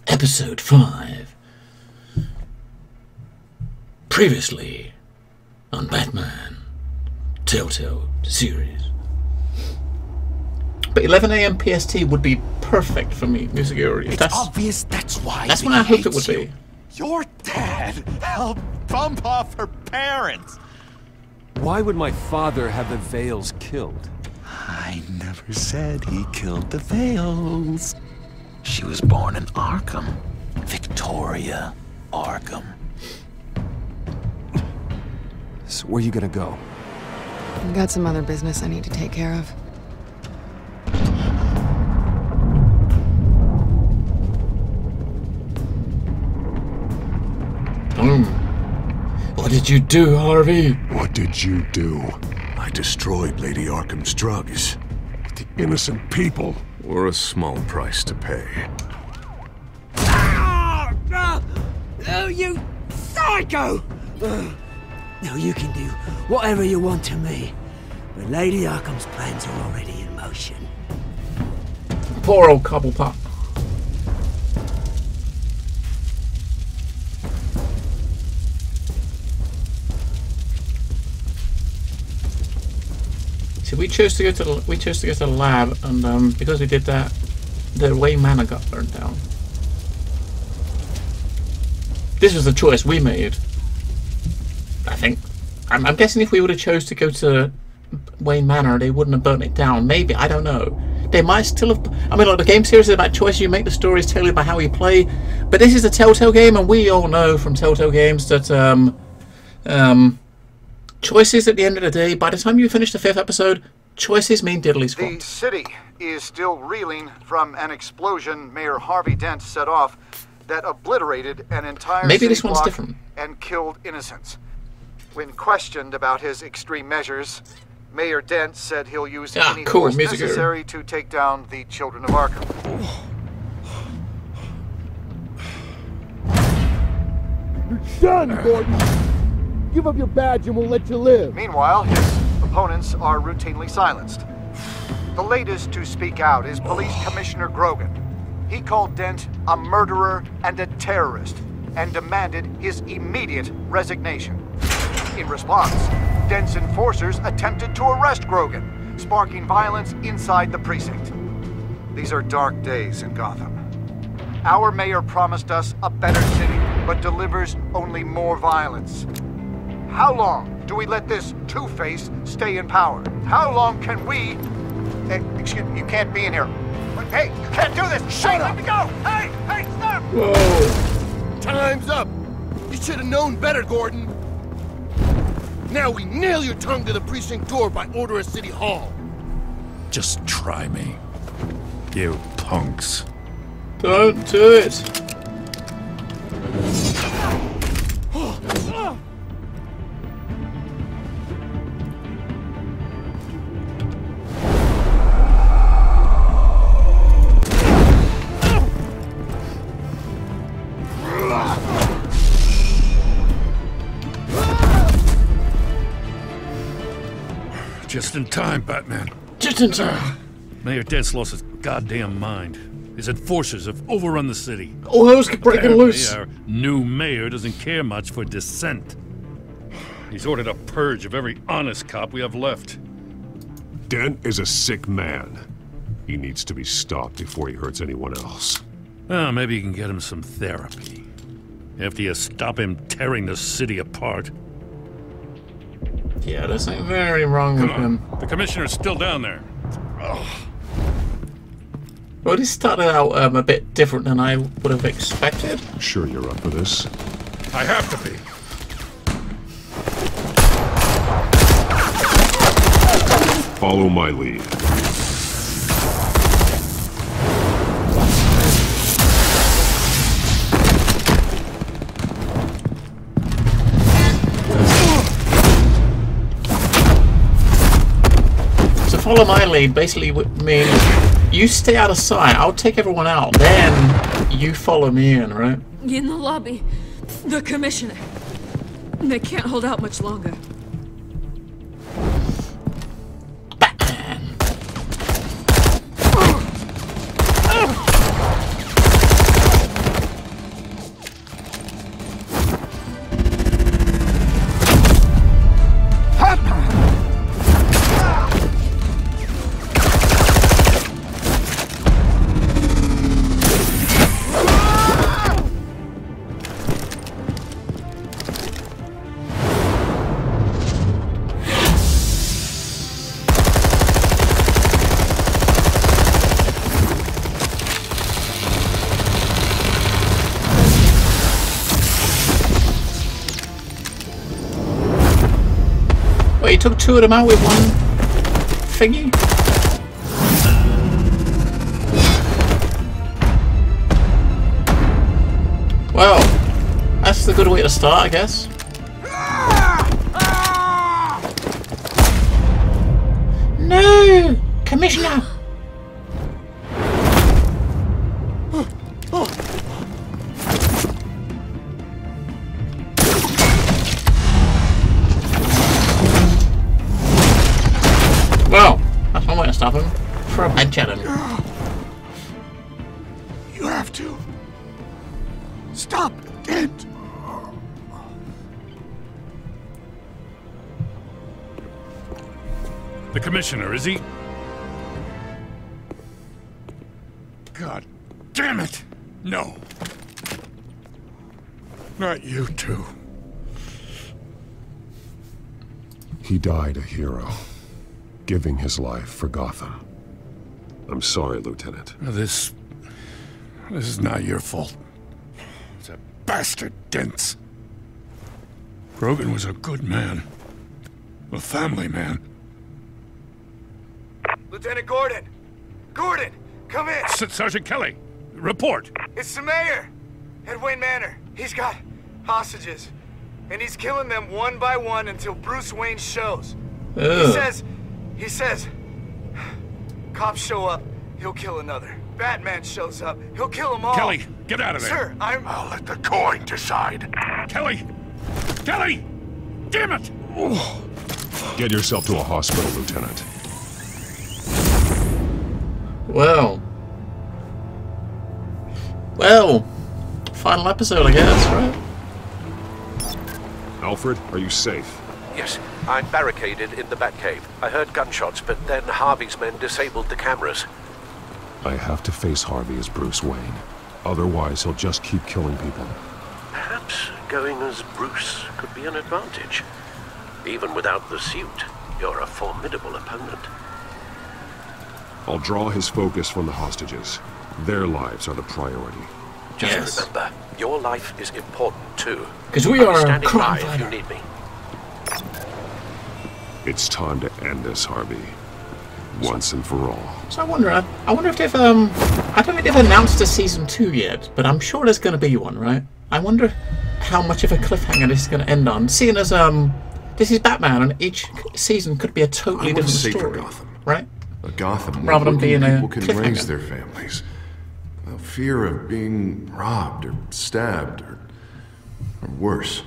Episode 5. Previously on Batman Telltale series. But 11 AM PST would be perfect for me, Musaguri. It's obvious that's why. That's when I hoped it would be. Your dad helped bump off her parents. Why would my father have the Vales killed? I never said he killed the Vales. She was born in Arkham. Victoria Arkham. So where are you gonna go? I've got some other business I need to take care of. What did you do, Harvey? What did you do? I destroyed Lady Arkham's drugs. The innocent people were a small price to pay. Oh, you psycho! Now you can do whatever you want to me, but Lady Arkham's plans are already in motion. Poor old Cobblepot. See, we chose to go to the lab, and because we did that, the Wayne Manor got burned down. This was the choice we made. I think. I'm guessing if we would have chose to go to Wayne Manor, they wouldn't have burnt it down. Maybe, I don't know. They might still have. I mean, like, the game series is about choices you make. The story is tailored by how you play. But this is a Telltale game, and we all know from Telltale games that choices at the end of the day, by the time you finish the 5th episode, choices mean diddly squat. The city is still reeling from an explosion Mayor Harvey Dent set off that obliterated an entire Maybe city this one's block different. and killed innocents. When questioned about his extreme measures, Mayor Dent said he'll use any force necessary to take down the Children of Arkham. You're done, Gordon! Give up your badge and we'll let you live. Meanwhile, his opponents are routinely silenced. The latest to speak out is Police Commissioner Grogan. He called Dent a murderer and a terrorist and demanded his immediate resignation. In response, Dent's enforcers attempted to arrest Grogan, sparking violence inside the precinct. These are dark days in Gotham. Our mayor promised us a better city, but delivers only more violence. How long do we let this Two-Face stay in power? How long can we... excuse me, you can't be in here. Hey, you can't do this! Shut up! Let me go! Hey! Hey, stop! Whoa! Time's up! You should have known better, Gordon! Now we nail your tongue to the precinct door by order of City Hall! Just try me, you punks. Don't do it! Just in time, Batman. Just in time. Mayor Dent's lost his goddamn mind. His enforcers have overrun the city. All hell's breaking loose. Our new mayor doesn't care much for dissent. He's ordered a purge of every honest cop we have left. Dent is a sick man. He needs to be stopped before he hurts anyone else. Well, maybe you can get him some therapy. After you stop him tearing the city apart. Yeah, there's something very wrong with him. The commissioner's still down there. Well, this started out a bit different than I would have expected. Sure you're up for this? I have to be. Follow my lead. Follow my lead basically would mean you stay out of sight, I'll take everyone out, then you follow me in, right? In the lobby, the commissioner. They can't hold out much longer. took 2 of them out with one thingy. Well, that's the good way to start, I guess. No! Commissioner! Well, that's one way to stop him. Throw a bench at him. You have to. Stop, Dent! The commissioner, is he? God damn it! No. Not you two. He died a hero, giving his life for Gotham. I'm sorry, Lieutenant. This is not your fault. It's a bastard, Dent. Grogan was a good man. A family man. Lieutenant Gordon! Gordon! Come in! Sergeant Kelly, report! It's the mayor! At Wayne Manor. He's got hostages. And he's killing them one by one until Bruce Wayne shows. He says, cops show up, he'll kill another. Batman shows up, he'll kill them all. Kelly, get out of there! Sir, I'll let the coin decide. Kelly! Kelly! Damn it! Get yourself to a hospital, Lieutenant. Well, final episode, I guess, right? Alfred, are you safe? Yes, I'm barricaded in the Batcave. I heard gunshots, but then Harvey's men disabled the cameras. I have to face Harvey as Bruce Wayne. Otherwise, he'll just keep killing people. Perhaps going as Bruce could be an advantage. Even without the suit, you're a formidable opponent. I'll draw his focus from the hostages. Their lives are the priority. Just remember, your life is important too. Because we are standing by crime if you fighter. need me. It's time to end this, Harvey. Once and for all. So I wonder if they've I don't think they've announced a season 2 yet, but I'm sure there's going to be one, right? I wonder how much of a cliffhanger this is going to end on, seeing as this is Batman, and each season could be a totally different story, right? A Gotham rather than being a people can cliffhanger. raise their families. Without fear of being robbed or stabbed or worse.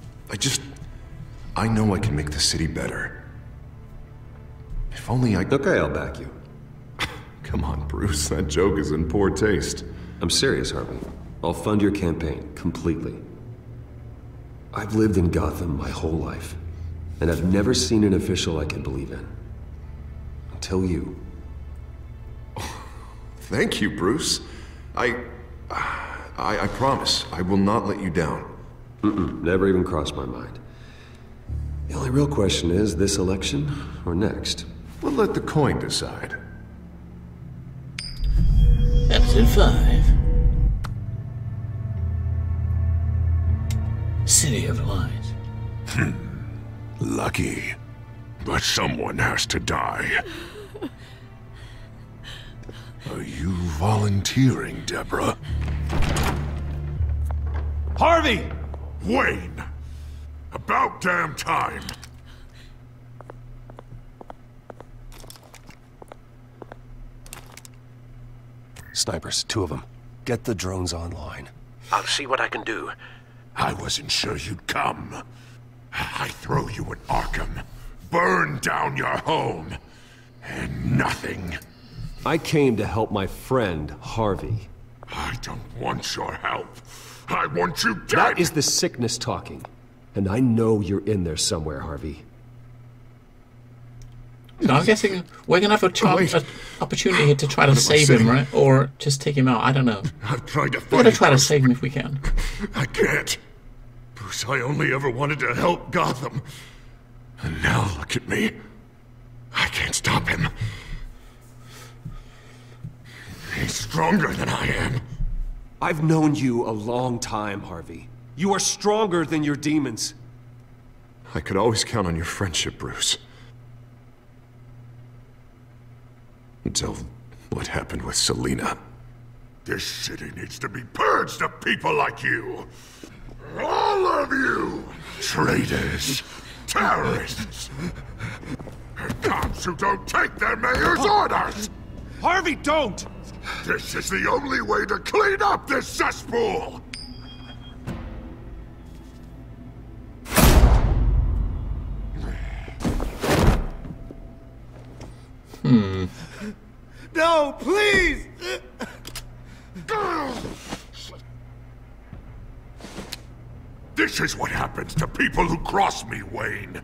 I know I can make the city better. If only I... Okay, I'll back you. Come on, Bruce, that joke is in poor taste. I'm serious, Harvey. I'll fund your campaign, completely. I've lived in Gotham my whole life, and I've never seen an official I can believe in. Until you. Thank you, Bruce. I promise, I will not let you down. Never even crossed my mind. The only real question is, this election or next? We'll let the coin decide. Episode 5. City of Light. Lucky. But someone has to die. Are you volunteering, Deborah? Harvey! Wayne! About damn time! Snipers, 2 of them. Get the drones online. I'll see what I can do. I wasn't sure you'd come. I throw you in Arkham, burn down your home, and nothing. I came to help my friend, Harvey. I don't want your help. I want you dead! That is the sickness talking. And I know you're in there somewhere, Harvey. No, I'm guessing we're going to have an opportunity here to try to save him, right? Or just take him out. I don't know. I've tried to We're going to try to Bruce, save him if we can. I can't. Bruce, I only ever wanted to help Gotham. And now look at me. I can't stop him. He's stronger than I am. I've known you a long time, Harvey. You are stronger than your demons. I could always count on your friendship, Bruce. Until what happened with Selina. This city needs to be purged of people like you. All of you! Traitors, terrorists, cops who don't take their mayor's orders! Harvey, don't! This is the only way to clean up this cesspool! No, please! This is what happens to people who cross me, Wayne.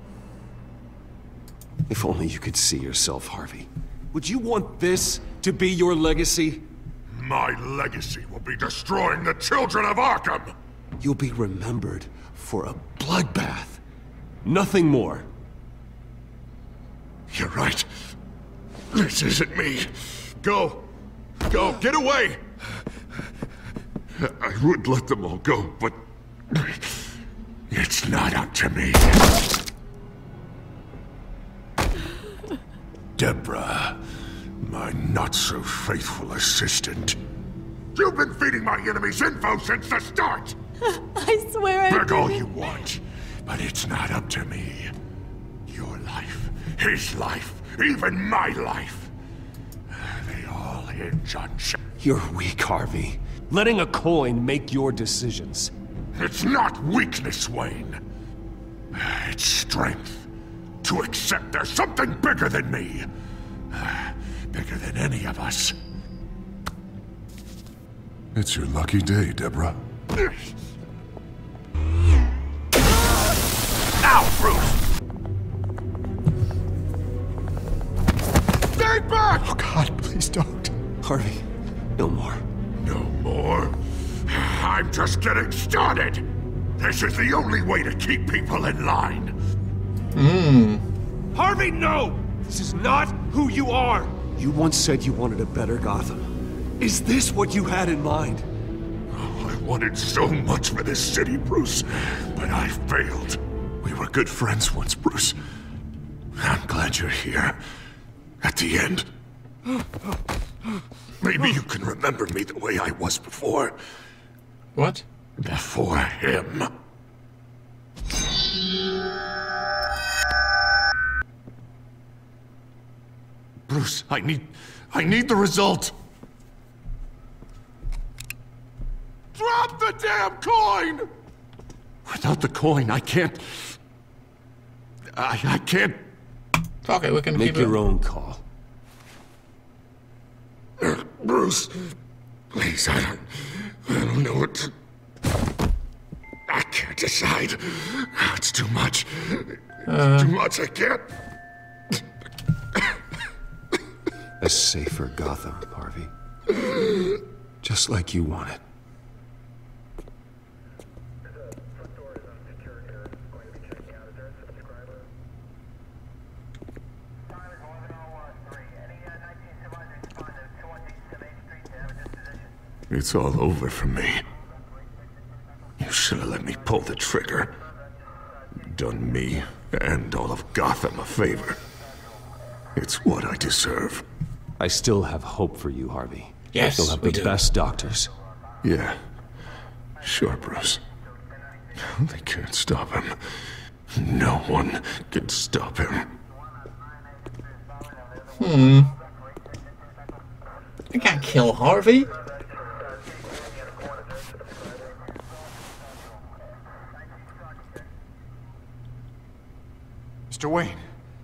If only you could see yourself, Harvey. Would you want this to be your legacy? My legacy will be destroying the children of Arkham! You'll be remembered for a bloodbath. Nothing more. You're right. This isn't me. Go. Go. Get away! I would let them all go, but it's not up to me. Deborah, my not-so-faithful assistant. You've been feeding my enemies info since the start! I swear I Beg all didn't. you want, but it's not up to me. Your life, his life, even my life. They all hinge on... You're weak, Harvey. Letting a coin make your decisions. It's not weakness, Wayne. It's strength. To accept there's something bigger than me. Bigger than any of us. It's your lucky day, Deborah. Now, Bruce! Stay back! Oh God, please don't. Harvey, no more. No more? I'm just getting started! This is the only way to keep people in line. Harvey, no! This is not who you are! You once said you wanted a better Gotham. Is this what you had in mind? Oh, I wanted so much for this city, Bruce, but I failed. We were good friends once, Bruce. I'm glad you're here. At the end. Maybe you can remember me the way I was before. What? Before him. Bruce, I need the result. Drop the damn coin! Without the coin, I can't... I can't... Fuck it, we can Make keep your it. own call. Bruce, please, I don't know what to... I can't decide. It's too much. It's too much, I can't... A safer Gotham, Harvey. Just like you wanted. It's all over for me. You should have let me pull the trigger. Done me and all of Gotham a favor. It's what I deserve. I still have hope for you, Harvey. Yes, You'll have we the do. best doctors. Yeah. Sure, Bruce. They can't stop him. No one can stop him. You can't kill Harvey. Mr. Wayne.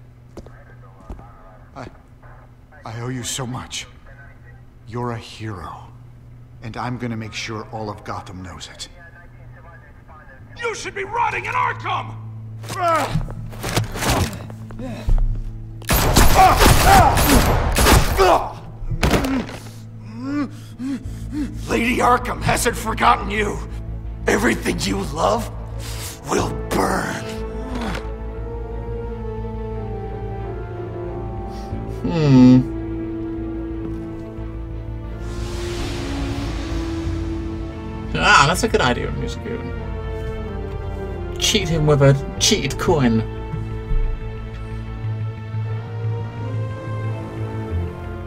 I owe you so much. You're a hero. And I'm gonna make sure all of Gotham knows it. You should be rotting in Arkham! Lady Arkham hasn't forgotten you. Everything you love will burn. Ah, that's a good idea, Music Goon. Cheat him with a cheated coin.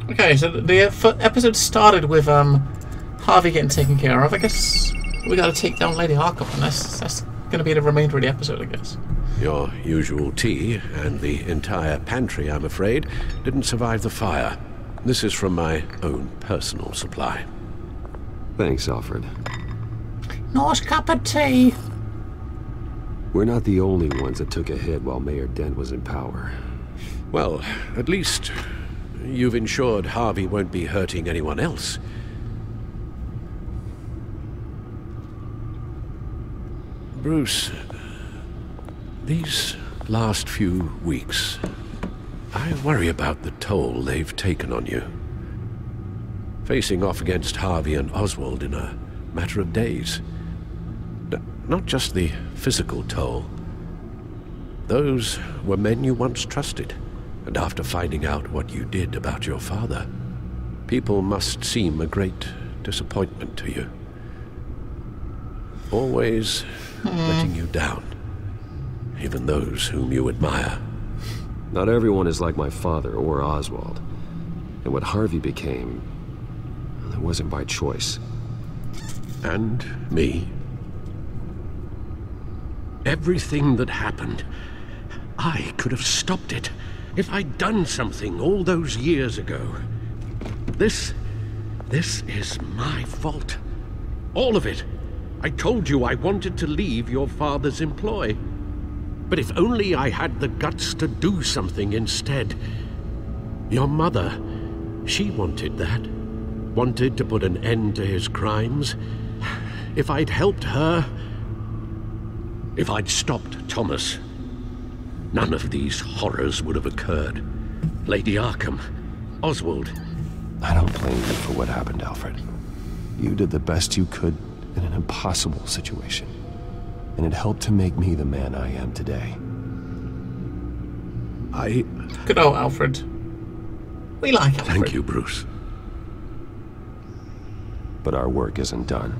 Okay, so the episode started with Harvey getting taken care of. I guess we got to take down Lady Arkham, and that's going to be the remainder of the episode, I guess. Your usual tea and the entire pantry, I'm afraid, didn't survive the fire. This is from my own personal supply. Thanks, Alfred. Nice cup of tea. We're not the only ones that took a hit while Mayor Dent was in power. Well, at least you've ensured Harvey won't be hurting anyone else. Bruce, these last few weeks, I worry about the toll they've taken on you. Facing off against Harvey and Oswald in a matter of days. Not just the physical toll. Those were men you once trusted, and after finding out what you did about your father, people must seem a great disappointment to you. Always letting you down, even those whom you admire. Not everyone is like my father or Oswald. And what Harvey became, it wasn't by choice. And me. Everything that happened, I could have stopped it if I'd done something all those years ago. This is my fault. All of it. I told you I wanted to leave your father's employ. But if only I had the guts to do something instead. Your mother, she wanted that. Wanted to put an end to his crimes. If I'd helped her, if I'd stopped Thomas, none of these horrors would have occurred. Lady Arkham, Oswald. I don't blame you for what happened, Alfred. You did the best you could in an impossible situation. And it helped to make me the man I am today. Good old Alfred. We like Alfred. Thank you, Bruce. But our work isn't done.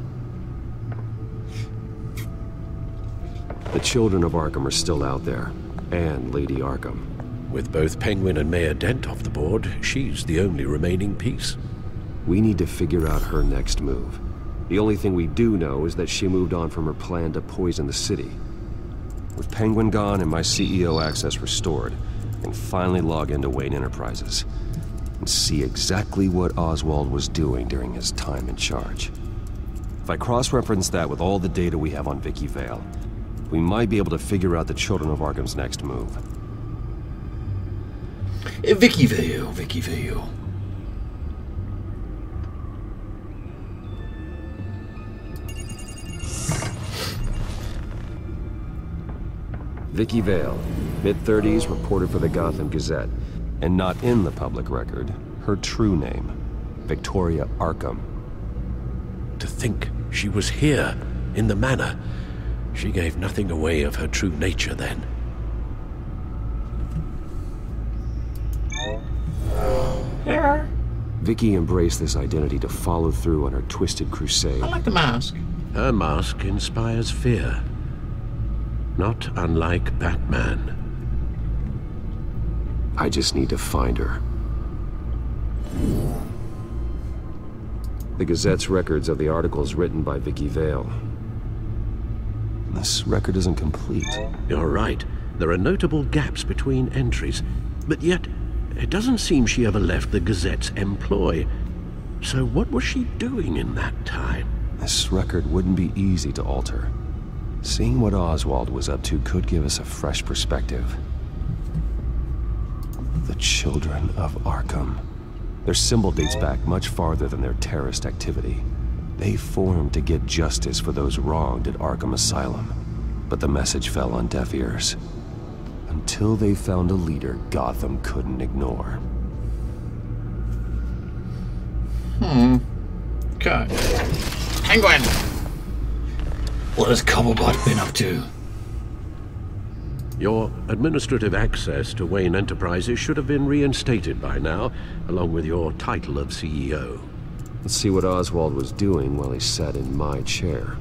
The children of Arkham are still out there, and Lady Arkham. With both Penguin and Mayor Dent off the board, she's the only remaining piece. We need to figure out her next move. The only thing we do know is that she moved on from her plan to poison the city. With Penguin gone and my CEO access restored, I can finally log into Wayne Enterprises and see exactly what Oswald was doing during his time in charge. If I cross-reference that with all the data we have on Vicky Vale, we might be able to figure out the Children of Arkham's next move. Vicky Vale, Vicky Vale. Vicky Vale, mid-30s, reporter for the Gotham Gazette, and not in the public record, her true name, Victoria Arkham. To think she was here, in the manor. She gave nothing away of her true nature then. Here. Vicky embraced this identity to follow through on her twisted crusade. I like the mask. Her mask inspires fear. Not unlike Batman. I just need to find her. The Gazette's records of the articles written by Vicky Vale. This record isn't complete. You're right. There are notable gaps between entries. But yet, it doesn't seem she ever left the Gazette's employ. So what was she doing in that time? This record wouldn't be easy to alter. Seeing what Oswald was up to could give us a fresh perspective. The Children of Arkham. Their symbol dates back much farther than their terrorist activity. They formed to get justice for those wronged at Arkham Asylum. But the message fell on deaf ears. Until they found a leader Gotham couldn't ignore. Okay. Penguin! What has Cobblepot been up to? Your administrative access to Wayne Enterprises should have been reinstated by now, along with your title of CEO. Let's see what Oswald was doing while he sat in my chair.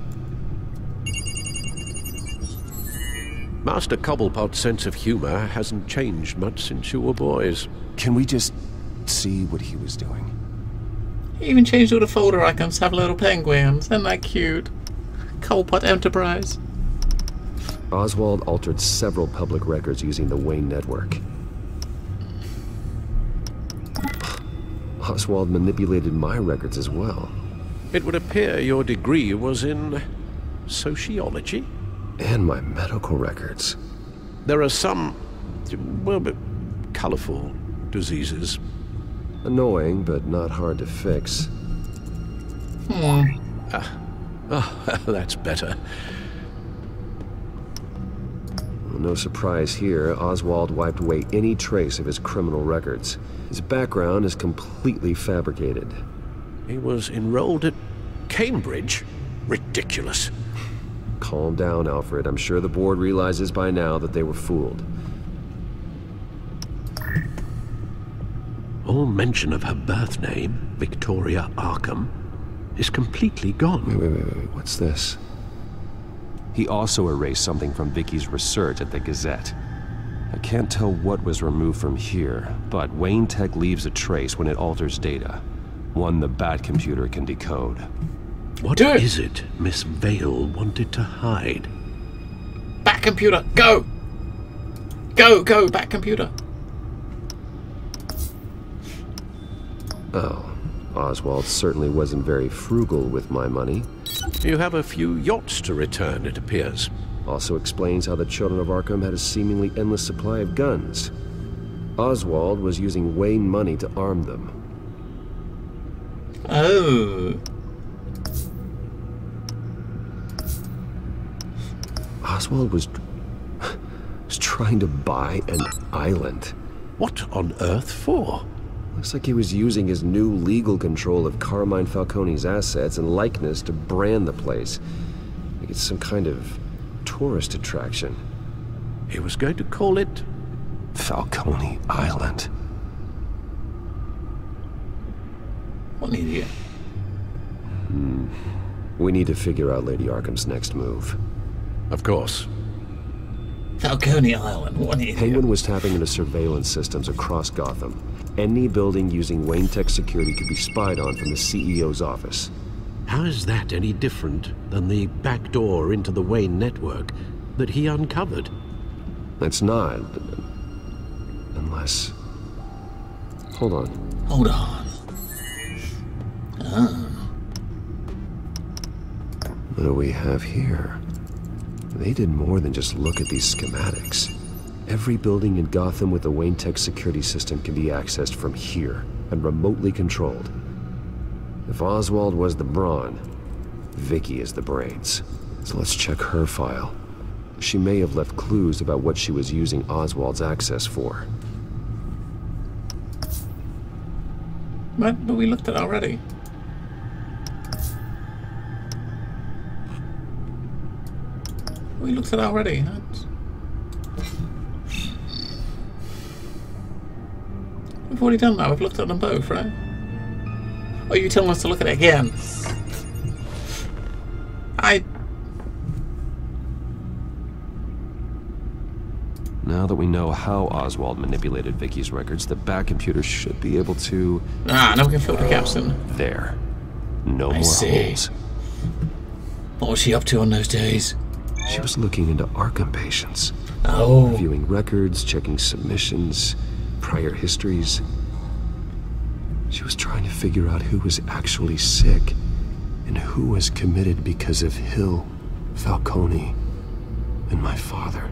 Master Cobblepot's sense of humor hasn't changed much since you were boys. Can we just could see what he was doing. He even changed all the folder icons to have little penguins. Isn't that cute? Coalpot Enterprise. Oswald altered several public records using the Wayne network. Oswald manipulated my records as well. It would appear your degree was in sociology? And my medical records. There are some, well, colorful diseases. Annoying, but not hard to fix. That's better. Well, no surprise here, Oswald wiped away any trace of his criminal records. His background is completely fabricated. He was enrolled at Cambridge? Ridiculous. Calm down, Alfred. I'm sure the board realizes by now that they were fooled. All mention of her birth name, Victoria Arkham, is completely gone. Wait. What's this? He also erased something from Vicky's research at the Gazette. I can't tell what was removed from here, but Wayne Tech leaves a trace when it alters data. One the Bat computer can decode. What is it Miss Vale wanted to hide? Bat computer, go! Go, Bat computer. Oh, Oswald certainly wasn't very frugal with my money. You have a few yachts to return, it appears. Also explains how the Children of Arkham had a seemingly endless supply of guns. Oswald was using Wayne money to arm them. Oh. Oswald was trying to buy an island. What on earth for? Looks like he was using his new legal control of Carmine Falcone's assets and likeness to brand the place. Like it's some kind of tourist attraction. He was going to call it Falcone Island. What an idiot. We need to figure out Lady Arkham's next move. Of course. Falcone Island, what an idiot. Penguin was tapping into surveillance systems across Gotham. Any building using Wayne Tech security could be spied on from the CEO's office. How is that any different than the back door into the Wayne network that he uncovered? It's not. Unless... Hold on. Hold on. Oh. What do we have here? They did more than just look at these schematics. Every building in Gotham with the Wayne Tech security system can be accessed from here and remotely controlled. If Oswald was the brawn, Vicky is the brains. So let's check her file. She may have left clues about what she was using Oswald's access for. But we looked at it already. We looked at it already. We've already done that. We've looked at them both, right? Or are you telling us to look at it again? Now that we know how Oswald manipulated Vicky's records, the Bat computer should be able to... now we can filter caps in. There. No more holes. What was she up to on those days? She was looking into Arkham patients. Oh. Reviewing records, checking submissions, prior histories. She was trying to figure out who was actually sick and who was committed because of Hill, Falcone, and my father.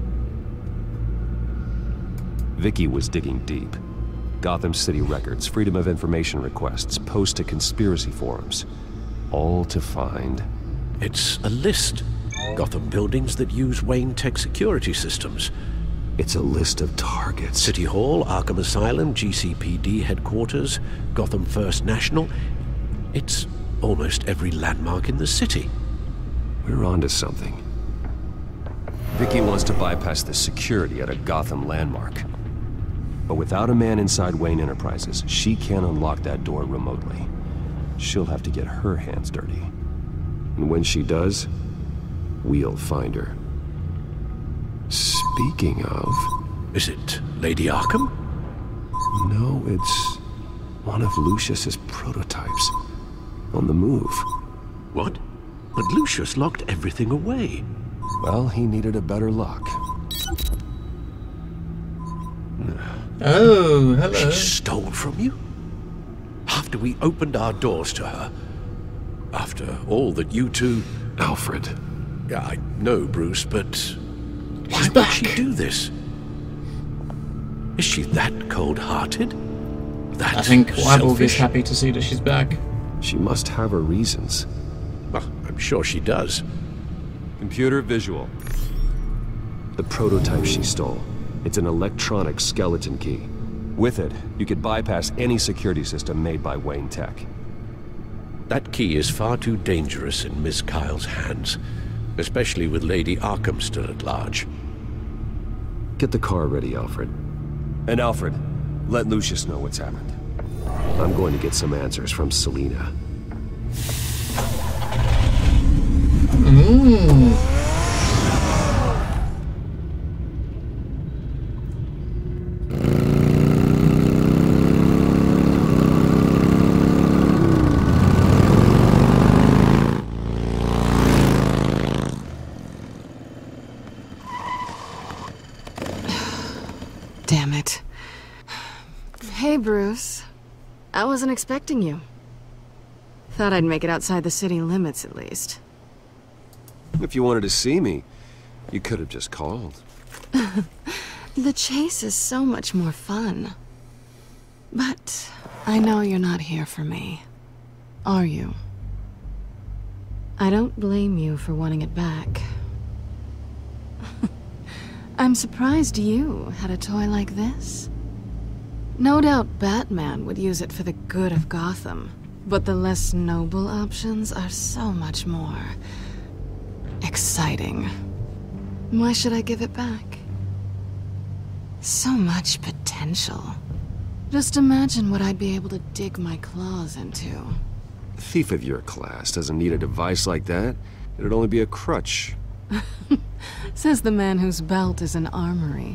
Vicky was digging deep. Gotham City records, Freedom of Information requests, posts to conspiracy forums. All to find... It's a list. Gotham buildings that use Wayne Tech security systems. It's a list of targets. City Hall, Arkham Asylum, GCPD headquarters, Gotham First National. It's almost every landmark in the city. We're onto something. Vicky wants to bypass the security at a Gotham landmark. But without a man inside Wayne Enterprises, she can't unlock that door remotely. She'll have to get her hands dirty. And when she does, we'll find her. Speaking of... Is it Lady Arkham? No, it's One of Lucius's prototypes. On the move. What? But Lucius locked everything away. Well, he needed a better lock. Oh, hello. She stole from you? After we opened our doors to her? After all that you two... Alfred. Yeah, I know, Bruce, but... Why would she do this? Is she that cold-hearted? That I think Warburg is selfish? happy to see that she's back. She must have her reasons. Well, I'm sure she does. Computer visual. The prototype she stole. It's an electronic skeleton key. With it, you could bypass any security system made by Wayne Tech. That key is far too dangerous in Miss Kyle's hands, especially with Lady Arkham still at large. Get the car ready, Alfred. And Alfred, let Lucius know what's happened. I'm going to get some answers from Selina. Damn it. Hey, Bruce. I wasn't expecting you. Thought I'd make it outside the city limits, at least. If you wanted to see me, you could have just called. The chase is so much more fun. But I know you're not here for me. Are you? I don't blame you for wanting it back. I'm surprised you had a toy like this. No doubt Batman would use it for the good of Gotham, but the less noble options are so much more exciting. Why should I give it back? So much potential. Just imagine what I'd be able to dig my claws into. A thief of your class doesn't need a device like that. It'd only be a crutch. Says the man whose belt is an armory.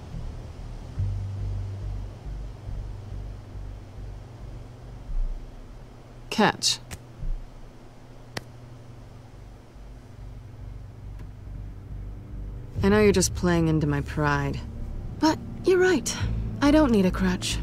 Catch. I know you're just playing into my pride, but you're right. I don't need a crutch.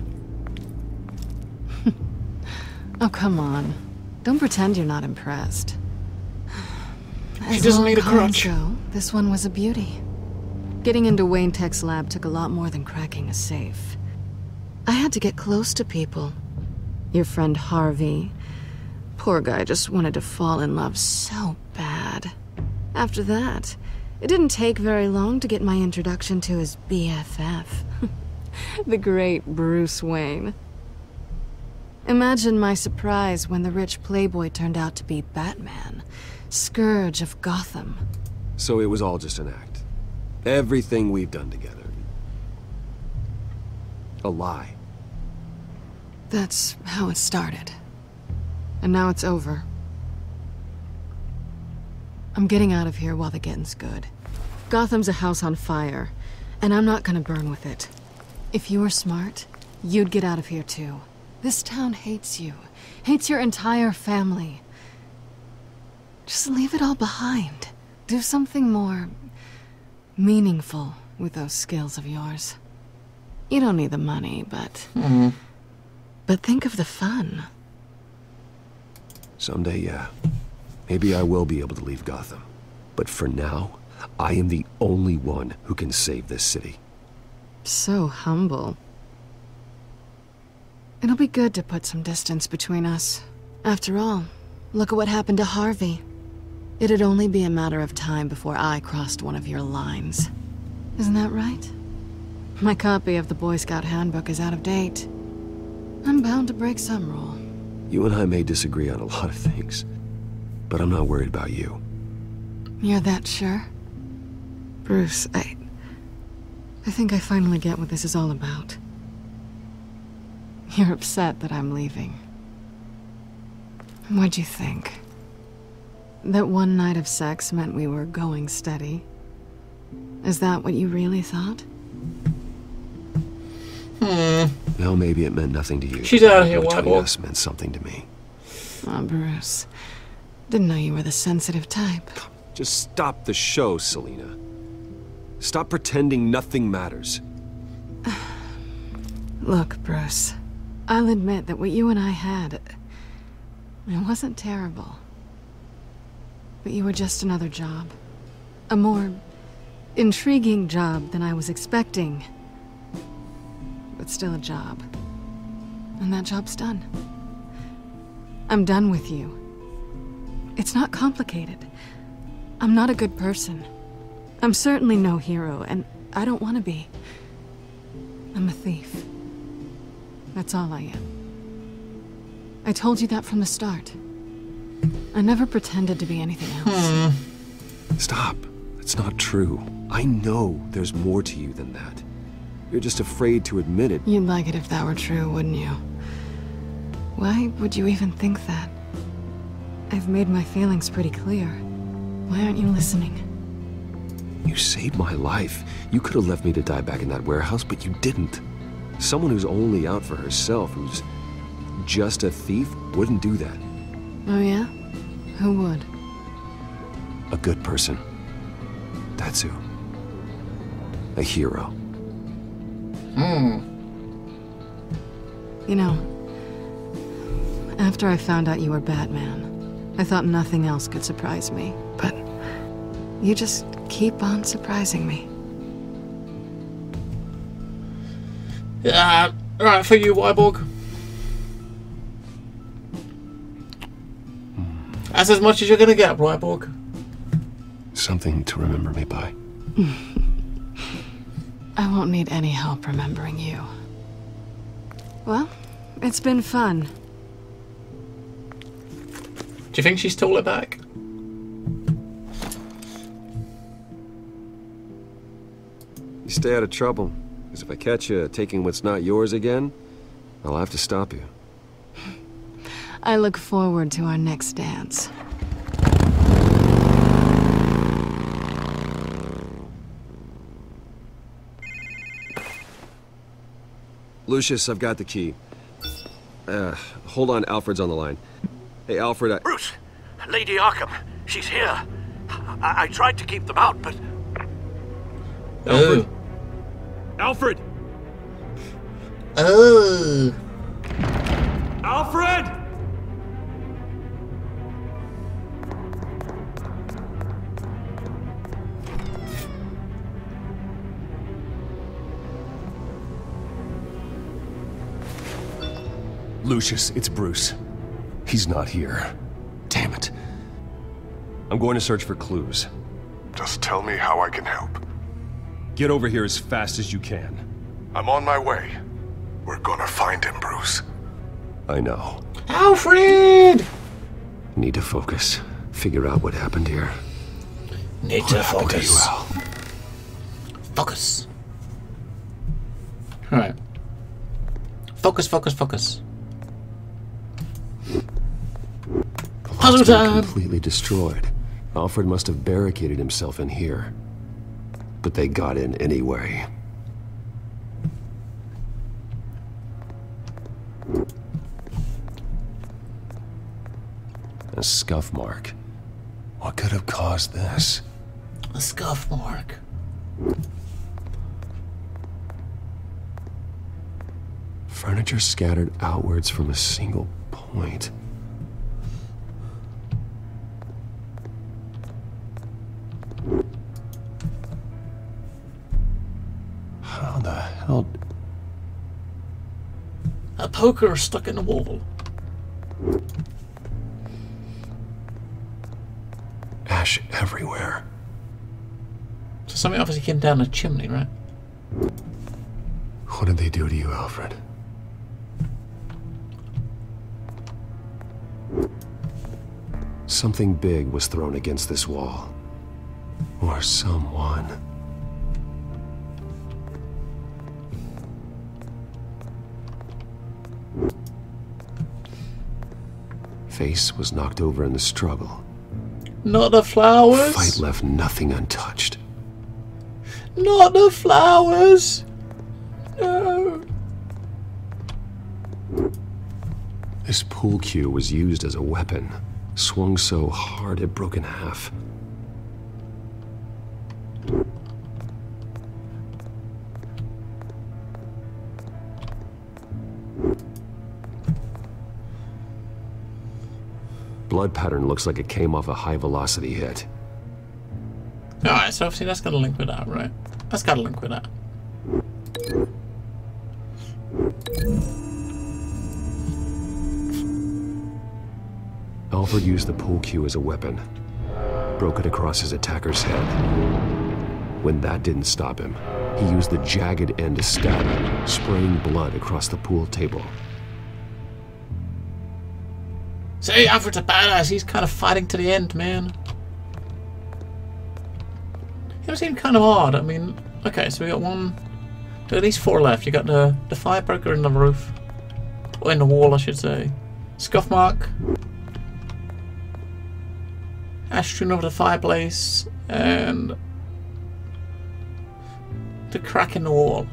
Oh, come on. Don't pretend you're not impressed. She doesn't need a crutch. This one was a beauty. Getting into Wayne Tech's lab took a lot more than cracking a safe. I had to get close to people. Your friend Harvey. Poor guy just wanted to fall in love so bad. After that, it didn't take very long to get my introduction to his BFF. The great Bruce Wayne. Imagine my surprise when the rich playboy turned out to be Batman, Scourge of Gotham. So it was all just an act. Everything we've done together. A lie. That's how it started. And now it's over. I'm getting out of here while the getting's good. Gotham's a house on fire, and I'm not gonna burn with it. If you were smart, you'd get out of here too. This town hates you. Hates your entire family. Just leave it all behind. Do something more meaningful with those skills of yours. You don't need the money, but... But think of the fun. Someday, yeah. Maybe I will be able to leave Gotham. But for now, I am the only one who can save this city. So humble. It'll be good to put some distance between us. After all, look at what happened to Harvey. It'd only be a matter of time before I crossed one of your lines. Isn't that right? My copy of the Boy Scout Handbook is out of date. I'm bound to break some rule. You and I may disagree on a lot of things, but I'm not worried about you. You're that sure? Bruce, I think I finally get what this is all about. You're upset that I'm leaving. What'd you think? That one night of sex meant we were going steady? Is that what you really thought? Well, maybe it meant nothing to you. She's out of here, Between Whiteboard. us meant something to me. Aw, Bruce. Didn't know you were the sensitive type. Just stop the show, Selina. Stop pretending nothing matters. Look, Bruce. I'll admit that what you and I had, it wasn't terrible. But you were just another job. A more intriguing job than I was expecting. But still a job. And that job's done. I'm done with you. It's not complicated. I'm not a good person. I'm certainly no hero, and I don't want to be. I'm a thief. That's all I am. I told you that from the start. I never pretended to be anything else. Stop. It's not true. I know there's more to you than that. You're just afraid to admit it. You'd like it if that were true, wouldn't you? Why would you even think that? I've made my feelings pretty clear. Why aren't you listening? You saved my life. You could have left me to die back in that warehouse, but you didn't. Someone who's only out for herself, who's just a thief, wouldn't do that. Oh yeah? Who would? A good person. That's who. A hero. You know, after I found out you were Batman, I thought nothing else could surprise me. But you just keep on surprising me. Right, for you, Wyborg. That's as much as you're gonna get, Wyborg. Something to remember me by. I won't need any help remembering you. Well, it's been fun. Do you think she stole it back? You stay out of trouble, because if I catch you taking what's not yours again, I'll have to stop you. I look forward to our next dance. Lucius, I've got the key. Hold on, Alfred's on the line. Hey, Alfred, Bruce! Lady Arkham, she's here. I tried to keep them out, but... Alfred? Alfred! Oh. Alfred! Lucius, it's Bruce. He's not here. Damn it. I'm going to search for clues. Just tell me how I can help. Get over here as fast as you can. I'm on my way. We're gonna find him, Bruce. I know. Alfred! Need to focus. Figure out what happened here. Need to What happened to you, focus. Al? Focus. Alright. Focus, focus, focus. Puzzle It's been time! completely destroyed. Alfred must have barricaded himself in here. But they got in anyway. A scuff mark. What could have caused this? A scuff mark. Furniture scattered outwards from a single point. How the hell? A poker stuck in the wall. Ash everywhere. So something obviously came down the chimney, right? What did they do to you, Alfred? Something big was thrown against this wall. Or someone. Face was knocked over in the struggle. Not the flowers. Fight left nothing untouched. Not the flowers. No. This pool cue was used as a weapon, swung so hard it broke in half. Blood pattern looks like it came off a high-velocity hit. Alright, so obviously that's got a link with that, right? That's got a link with that. Alfred used the pool cue as a weapon. Broke it across his attacker's head. When that didn't stop him, he used the jagged end to stab him, spraying blood across the pool table. See, Alfred's a badass. He's kind of fighting to the end, man. It seemed kind of odd. I mean, okay, so we got at least 4 left. You got the firebreaker in the roof. Or in the wall, I should say. Scuff mark. Ash strewn over the fireplace. And the crack in the wall.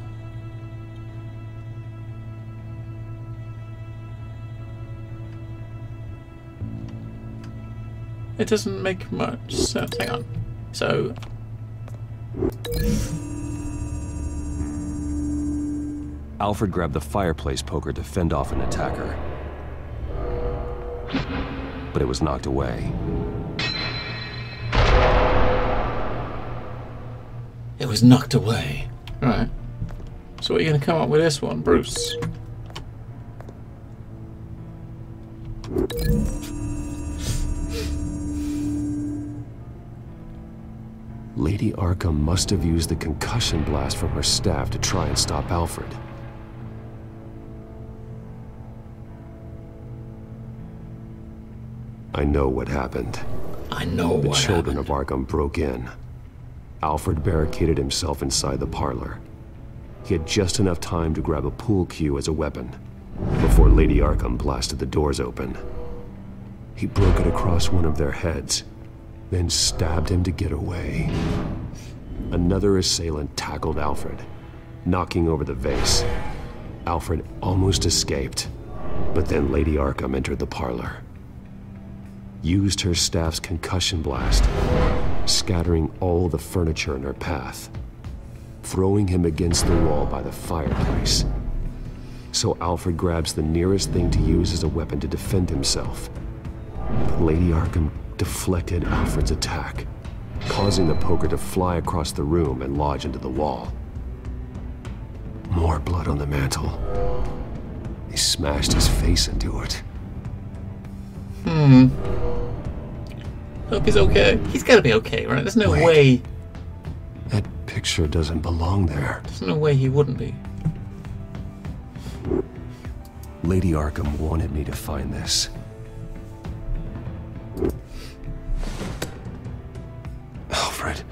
It doesn't make much sense. Hang on. So... Alfred grabbed the fireplace poker to fend off an attacker. But it was knocked away. It was knocked away. Right. So what are you going to come up with this one, Bruce? Lady Arkham must have used the concussion blast from her staff to try and stop Alfred. I know what happened. I know what happened. The children of Arkham broke in. Alfred barricaded himself inside the parlor. He had just enough time to grab a pool cue as a weapon before Lady Arkham blasted the doors open. He broke it across one of their heads, then stabbed him to get away. Another assailant tackled Alfred, knocking over the vase. Alfred almost escaped, but then Lady Arkham entered the parlor. Used her staff's concussion blast, scattering all the furniture in her path, throwing him against the wall by the fireplace. So Alfred grabs the nearest thing to use as a weapon to defend himself. But Lady Arkham deflected Alfred's attack, causing the poker to fly across the room and lodge into the wall. More blood on the mantle. He smashed his face into it. Hope he's okay. He's gotta be okay, right? There's no way. That picture doesn't belong there. There's no way he wouldn't be. Lady Arkham wanted me to find this. Alfred.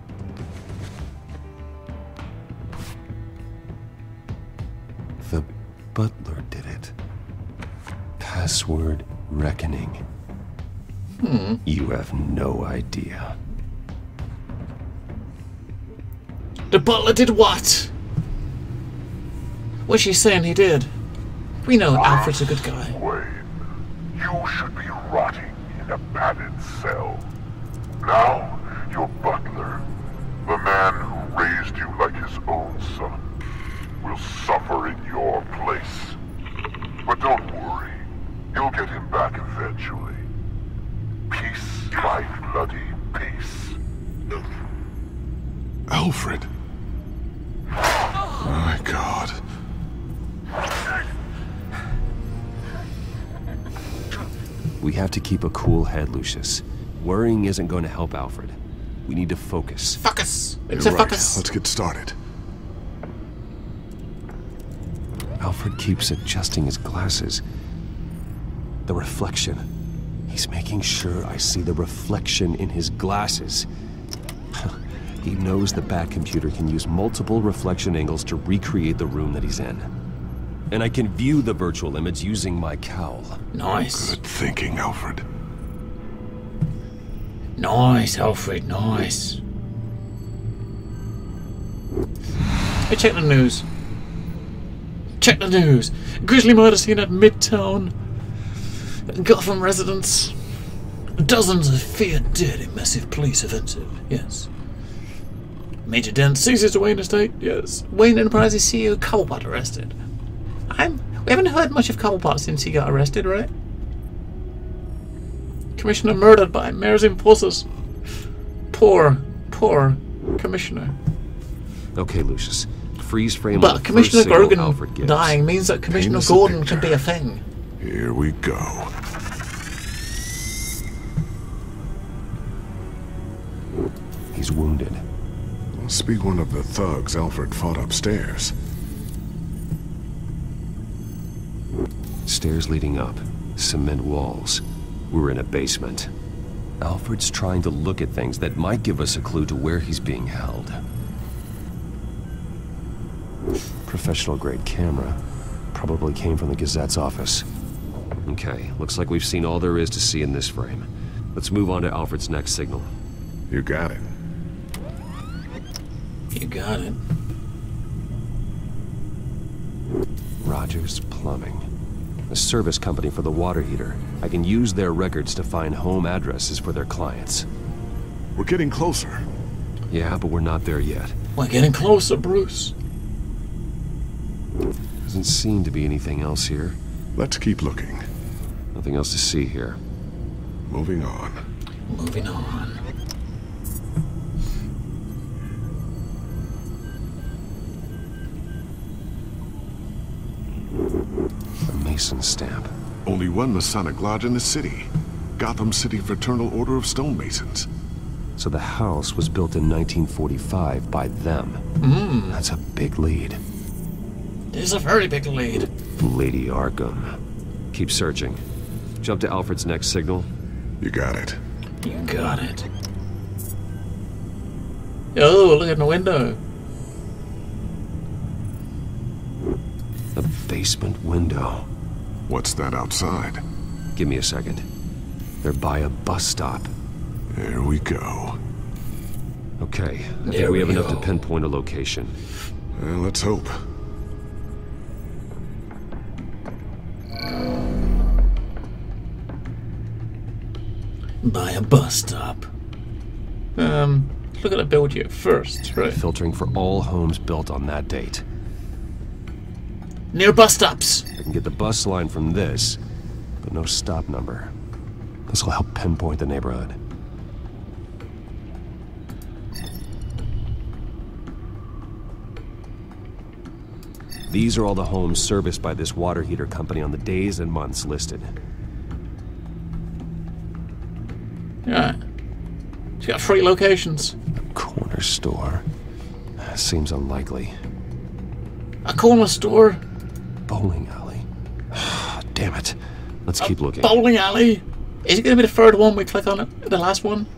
The butler did it. Password reckoning. You have no idea. The butler did what? What's she saying he did? We know Alfred's a good guy. Wayne, you should be rotting in a padded cell. Now, your butler, the man who raised you like his own son, will suffer in your place. But don't worry, you'll get him back eventually. Peace by bloody peace. Alfred. My God. We have to keep a cool head, Lucius. Worrying isn't going to help Alfred. We need to focus. Focus! It's You're a right. focus! Let's get started. Alfred keeps adjusting his glasses. The reflection. He's making sure I see the reflection in his glasses. He knows the Batcomputer can use multiple reflection angles to recreate the room that he's in. And I can view the virtual image using my cowl. Nice. Good thinking, Alfred. Nice, Alfred, nice. Hey, check the news. Check the news. Grisly murder scene at Midtown. Gotham residents. Dozens of feared dead in massive police offensive. Yes. Major Dent seizes the Wayne estate. Yes. Wayne Enterprises CEO Cobblepot arrested. We haven't heard much of Cobblepot since he got arrested, right? Commissioner murdered by mayor's enforcers. Poor Commissioner. Okay, Lucius. Freeze frame. But Commissioner Grogan dying means that Commissioner Gordon can be a thing. Here we go. He's wounded. Must be one of the thugs Alfred fought upstairs. Stairs leading up. Cement walls. We're in a basement. Alfred's trying to look at things that might give us a clue to where he's being held. Professional-grade camera. Probably came from the Gazette's office. Okay, looks like we've seen all there is to see in this frame. Let's move on to Alfred's next signal. You got it. You got it. Rogers Plumbing. A service company for the water heater. I can use their records to find home addresses for their clients. We're getting closer. Yeah, but we're not there yet. We're getting closer, Bruce. Doesn't seem to be anything else here. Let's keep looking. Nothing else to see here. Moving on. Moving on. A Mason stamp. Only one Masonic lodge in the city. Gotham City Fraternal Order of Stonemasons. So the house was built in 1945 by them. That's a big lead. It is a very big lead. Lady Arkham. Keep searching. Jump to Alfred's next signal. You got it. You got it. Oh, look in the window. A basement window. What's that outside? Give me a second. They're by a bus stop. There we go. Okay, I think we have enough to pinpoint a location. Well, let's hope. By a bus stop. Look at the build here first, right? Filtering for all homes built on that date. Near bus stops. I can get the bus line from this, but no stop number. This will help pinpoint the neighborhood. These are all the homes serviced by this water heater company on the days and months listed. Yeah. It's got 3 locations. A corner store. Seems unlikely. A corner store? Bowling alley. Damn it. Let's keep looking. Bowling alley? Is it going to be the third one we click on it? The last one?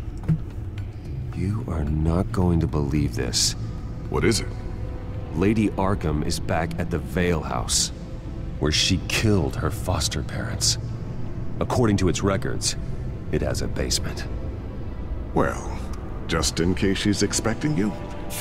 You are not going to believe this. What is it? Lady Arkham is back at the Vale House, where she killed her foster parents. According to its records, it has a basement. Well, just in case she's expecting you.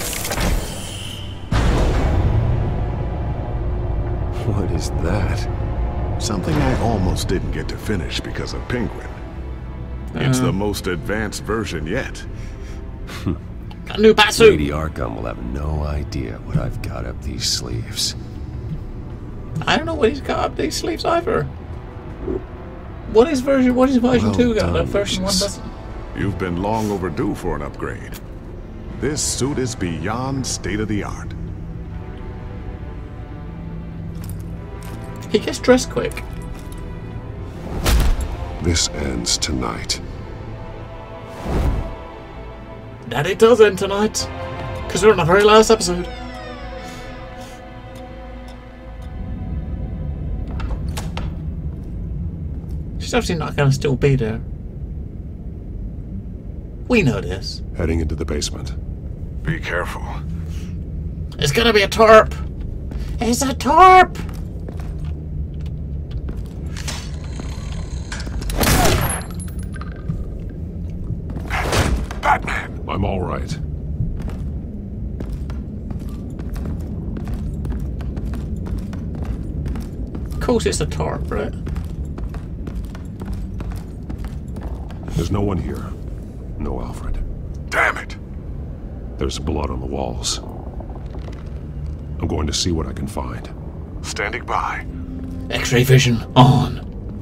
What is that? Something I almost didn't get to finish because of Penguin. It's the most advanced version yet. A new batsuit. Lady Arkham will have no idea what I've got up these sleeves. I don't know what he's got up these sleeves either. What is version 2 got that version 1 doesn't? You've been long overdue for an upgrade. This suit is beyond state-of-the-art. He gets dressed quick. This ends tonight. That it does end tonight. Because we're on the very last episode. She's obviously not going to still be there. We know this. Heading into the basement. Be careful. It's going to be a tarp. It's a tarp. Batman! I'm all right. course it's a tarp, right? There's no one here. No Alfred. Damn it! There's blood on the walls. I'm going to see what I can find. Standing by. X-ray vision on.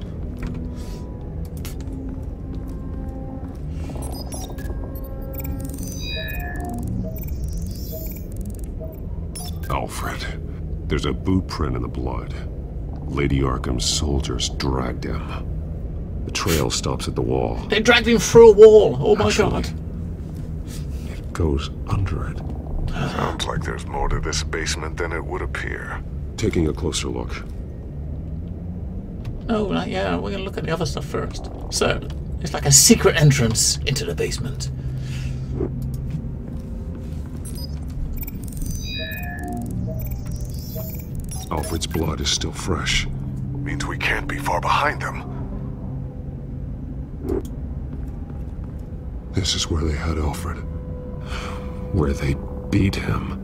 Alfred. There's a boot print in the blood. Lady Arkham's soldiers dragged him. The trail stops at the wall. They dragged him through a wall. Oh my god. It goes under it. Sounds like there's more to this basement than it would appear. Taking a closer look. No, yeah, we're gonna look at the other stuff first. So, it's like a secret entrance into the basement. Alfred's blood is still fresh. Means we can't be far behind them. This is where they had Alfred. Where they beat him.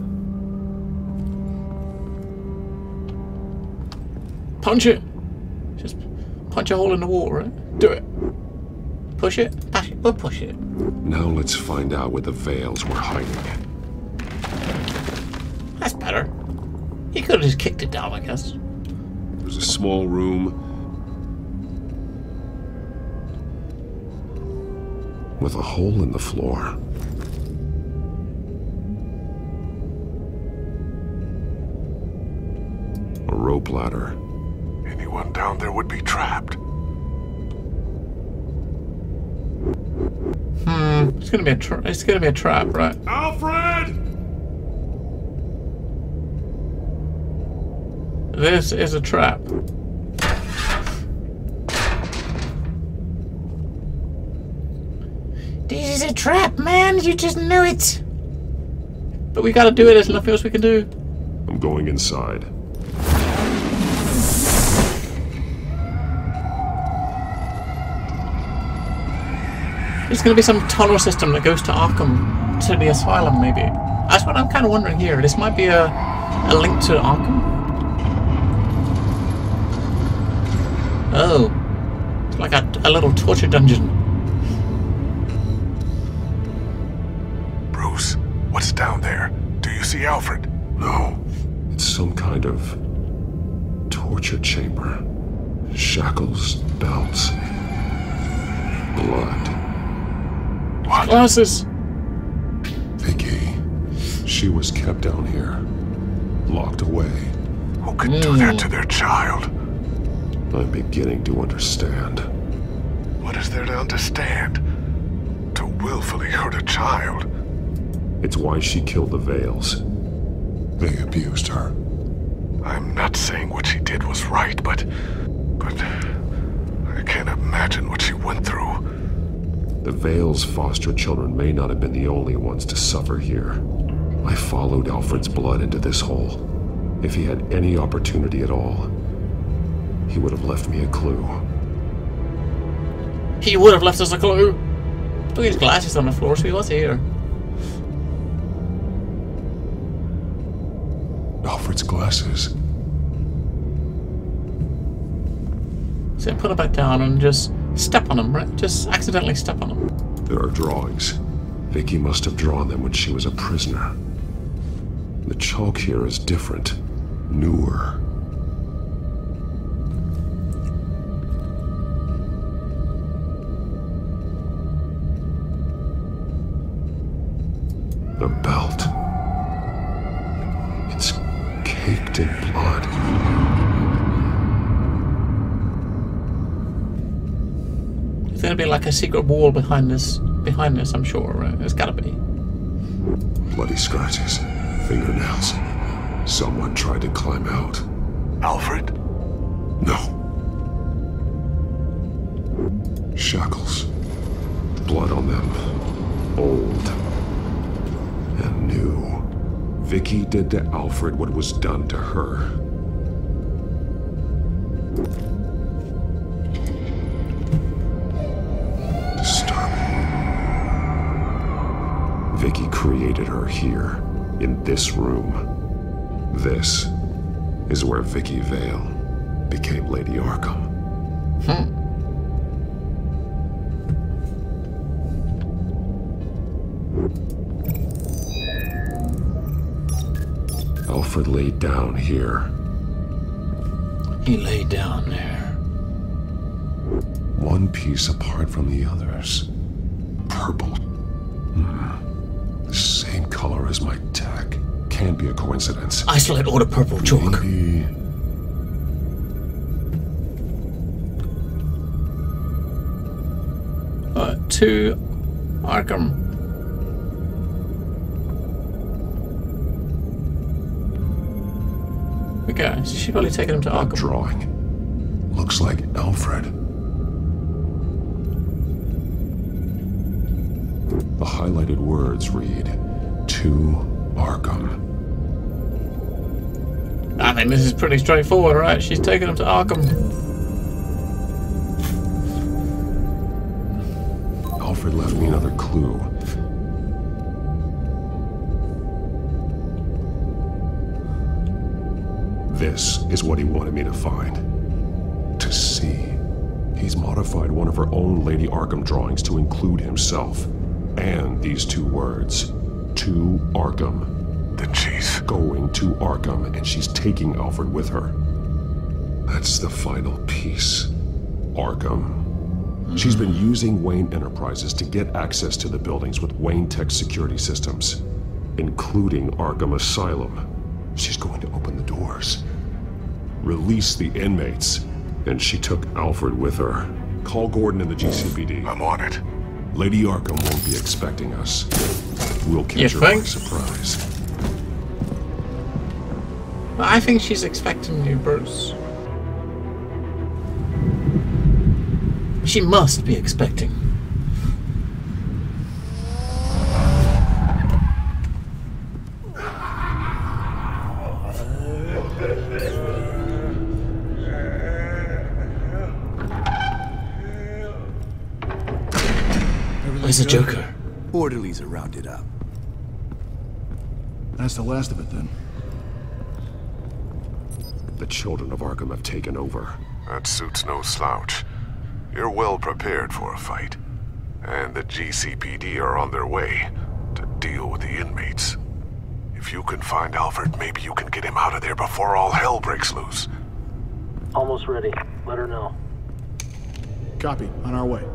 Punch it! Just punch a hole in the wall, right? Do it. Push it. Push it. We'll push it. Now let's find out where the Veils were hiding. That's better. He could have just kicked it down, I guess. There's a small room with a hole in the floor. A rope ladder. Anyone down there would be trapped. It's gonna be a trap, right? Alfred! This is a trap. This is a trap, man. You just know it. But we gotta do it. There's nothing else we can do. I'm going inside. There's gonna be some tunnel system that goes to Arkham, to the asylum, maybe. That's what I'm kind of wondering here. This might be a link to Arkham. Oh, it's like a little torture dungeon. Bruce, what's down there? Do you see Alfred? No. It's some kind of torture chamber. Shackles, belts, blood. What? Glasses. Vicky. She was kept down here. Locked away. Who could do that to their child? I'm beginning to understand. What is there to understand? To willfully hurt a child? It's why she killed the Veils. They abused her. I'm not saying what she did was right, but I can't imagine what she went through. The Veils' foster children may not have been the only ones to suffer here. I followed Alfred's blood into this hole. If he had any opportunity at all, he would have left me a clue. He would have left us a clue. Look at his glasses on the floor, so he was here. Alfred's glasses. So put them back down and just step on them, right? Just accidentally step on them. There are drawings. Vicky must have drawn them when she was a prisoner. The chalk here is different, newer. The belt. It's caked in blood. There's gonna be like a secret wall behind this, I'm sure, right? There's gotta be. Bloody scratches, fingernails. Someone tried to climb out. Alfred? No. Shackles. Blood on them. Old. And new. Vicky did to Alfred what was done to her. Vicky created her here, in this room. This is where Vicky Vale became Lady Arkham. Alfred laid down here. He lay down there. One piece apart from the others. Purple. The same color as my tech. Can't be a coincidence. Isolate all the purple chalk. Maybe... To Arkham. Okay, so she probably taken him to Arkham. Drawing. Looks like Alfred. The highlighted words read, "To Arkham." I think this is pretty straightforward, right? She's taken him to Arkham. Alfred left me another clue. This is what he wanted me to find. To see. He's modified one of her own Lady Arkham drawings to include himself. And these two words. To Arkham. Then she's going to Arkham, and she's taking Alfred with her. That's the final piece. Arkham. She's been using Wayne Enterprises to get access to the buildings with Wayne Tech security systems, including Arkham Asylum. She's going to open the doors, release the inmates, and she took Alfred with her. Call Gordon in the GCPD. I'm on it. Lady Arkham won't be expecting us. We'll catch her by surprise. I think she's expecting you, Bruce. She must be expecting. Where's the Joker? Orderlies are rounded up. That's the last of it, then. The children of Arkham have taken over. That suit's no slouch. You're well prepared for a fight. And the GCPD are on their way to deal with the inmates. If you can find Alfred, maybe you can get him out of there before all hell breaks loose. Almost ready. Let her know. Copy. On our way.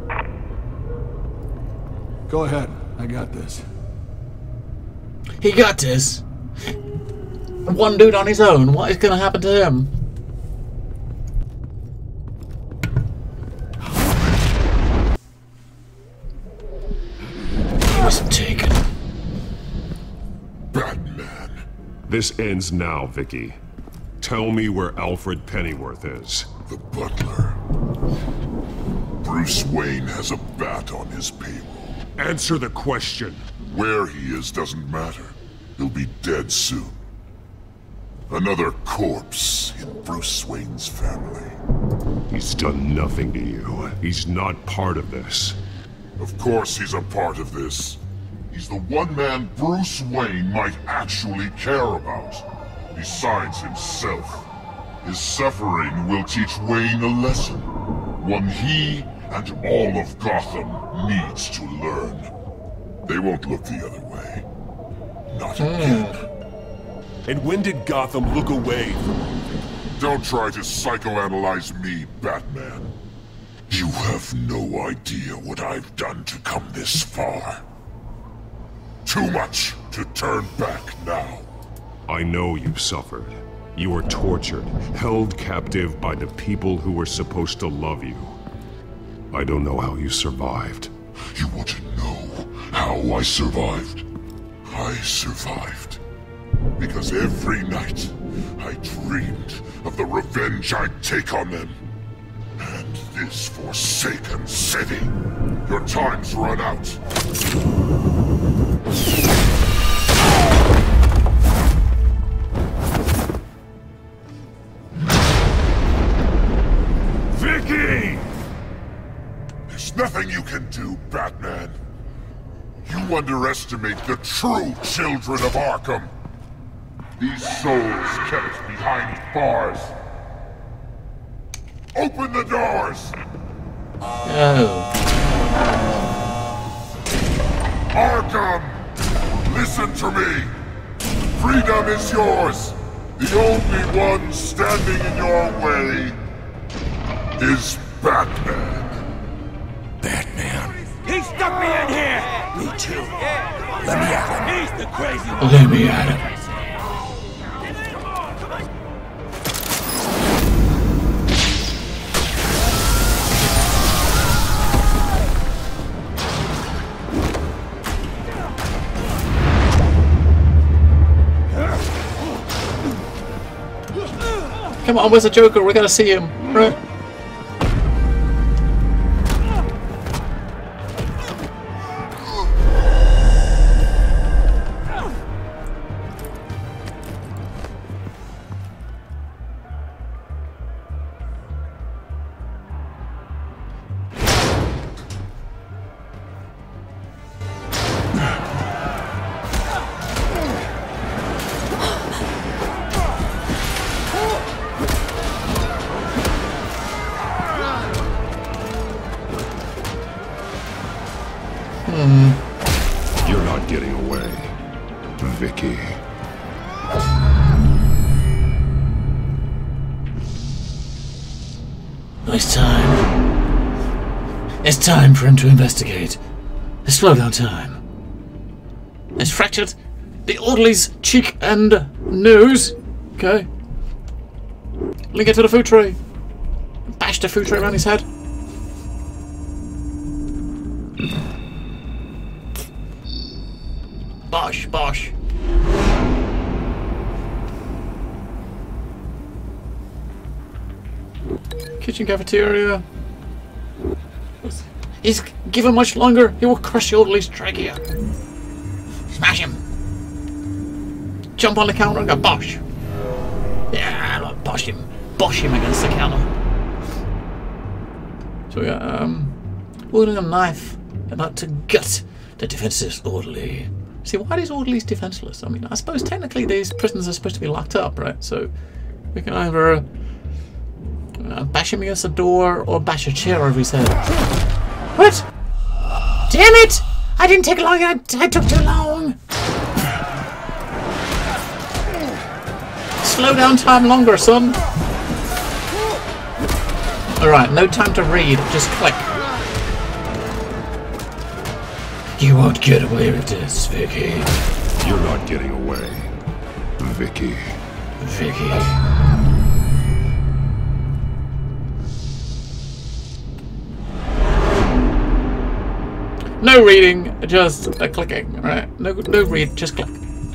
Go ahead. I got this. He got this. One dude on his own. What is going to happen to him? Taken. Batman. This ends now, Vicky. Tell me where Alfred Pennyworth is. The butler. Bruce Wayne has a bat on his payroll. Answer the question. Where he is doesn't matter. He'll be dead soon. Another corpse in Bruce Wayne's family. He's done nothing to you. He's not part of this. Of course he's a part of this. He's the one man Bruce Wayne might actually care about. Besides himself. His suffering will teach Wayne a lesson. One he and all of Gotham needs to learn. They won't look the other way. Not again. And when did Gotham look away from you? Don't try to psychoanalyze me, Batman. You have no idea what I've done to come this far. Too much to turn back now. I know you suffered. You were tortured, held captive by the people who were supposed to love you. I don't know how you survived. You want to know how I survived? I survived because every night I dreamed of the revenge I'd take on them. And this forsaken city. Your time's run out. Vicky! There's nothing you can do, Batman. You underestimate the true children of Arkham. These souls kept behind bars. Open the doors! Oh. Arkham! Listen to me! Freedom is yours! The only one standing in your way is Batman. Batman. He stuck me in here! Me too. Let me at him. He's the crazy one! Let me at him. Come on, where's the Joker? We gotta see him, right? You're not getting away, Vicky. It's time. It's time for him to investigate. Slow down time. It's fractured the orderly's cheek and nose. Okay. Link it to the food tray. Bash the food tray around his head. Bosh, bosh. Kitchen cafeteria. He's given much longer. He will crush the orderly's trachea. Smash him. Jump on the counter and go bosh. Yeah, like bosh him. Bosh him against the counter. So we got wielding a knife about to gut the defenseless orderly. See, why are these orderlies defenseless? I mean, I suppose technically these prisoners are supposed to be locked up, right? So we can either bash him against the door or bash a chair over his head. What? Damn it! I didn't take long. I took too long. Slow down time longer, son. Alright, no time to read. Just click. You won't get away with this, Vicky. You're not getting away, Vicky. Vicky. No reading, just clicking, alright? No read, just click.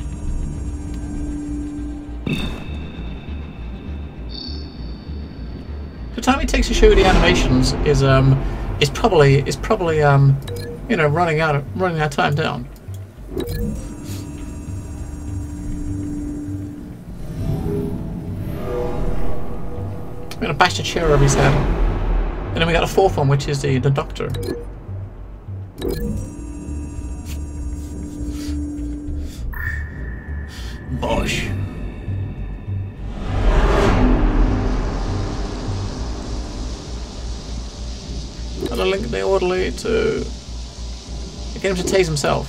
The time it takes to show the animations is probably you know, running our time down. I'm gonna bash the chair over his head. And then we got a fourth one, which is the doctor. Bosh. And I link the orderly to get him to tase himself.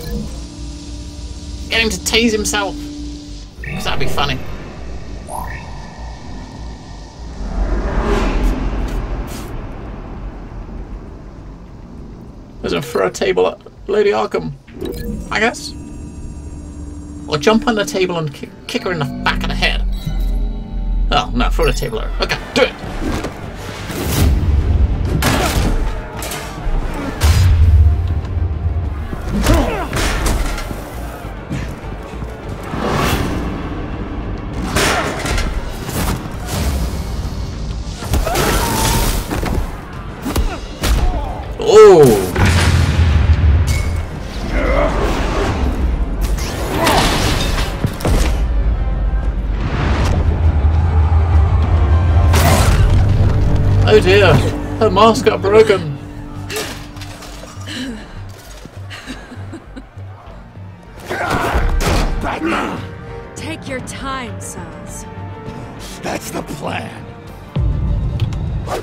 Get him to tase himself. Because that'd be funny. There's a throw a table at Lady Arkham, I guess. Or jump on the table and kick her in the back of the head. Oh, no, throw the table at her. Okay, do it. Oh! Oh dear, her mask got broken. Take your time, Sons. That's the plan.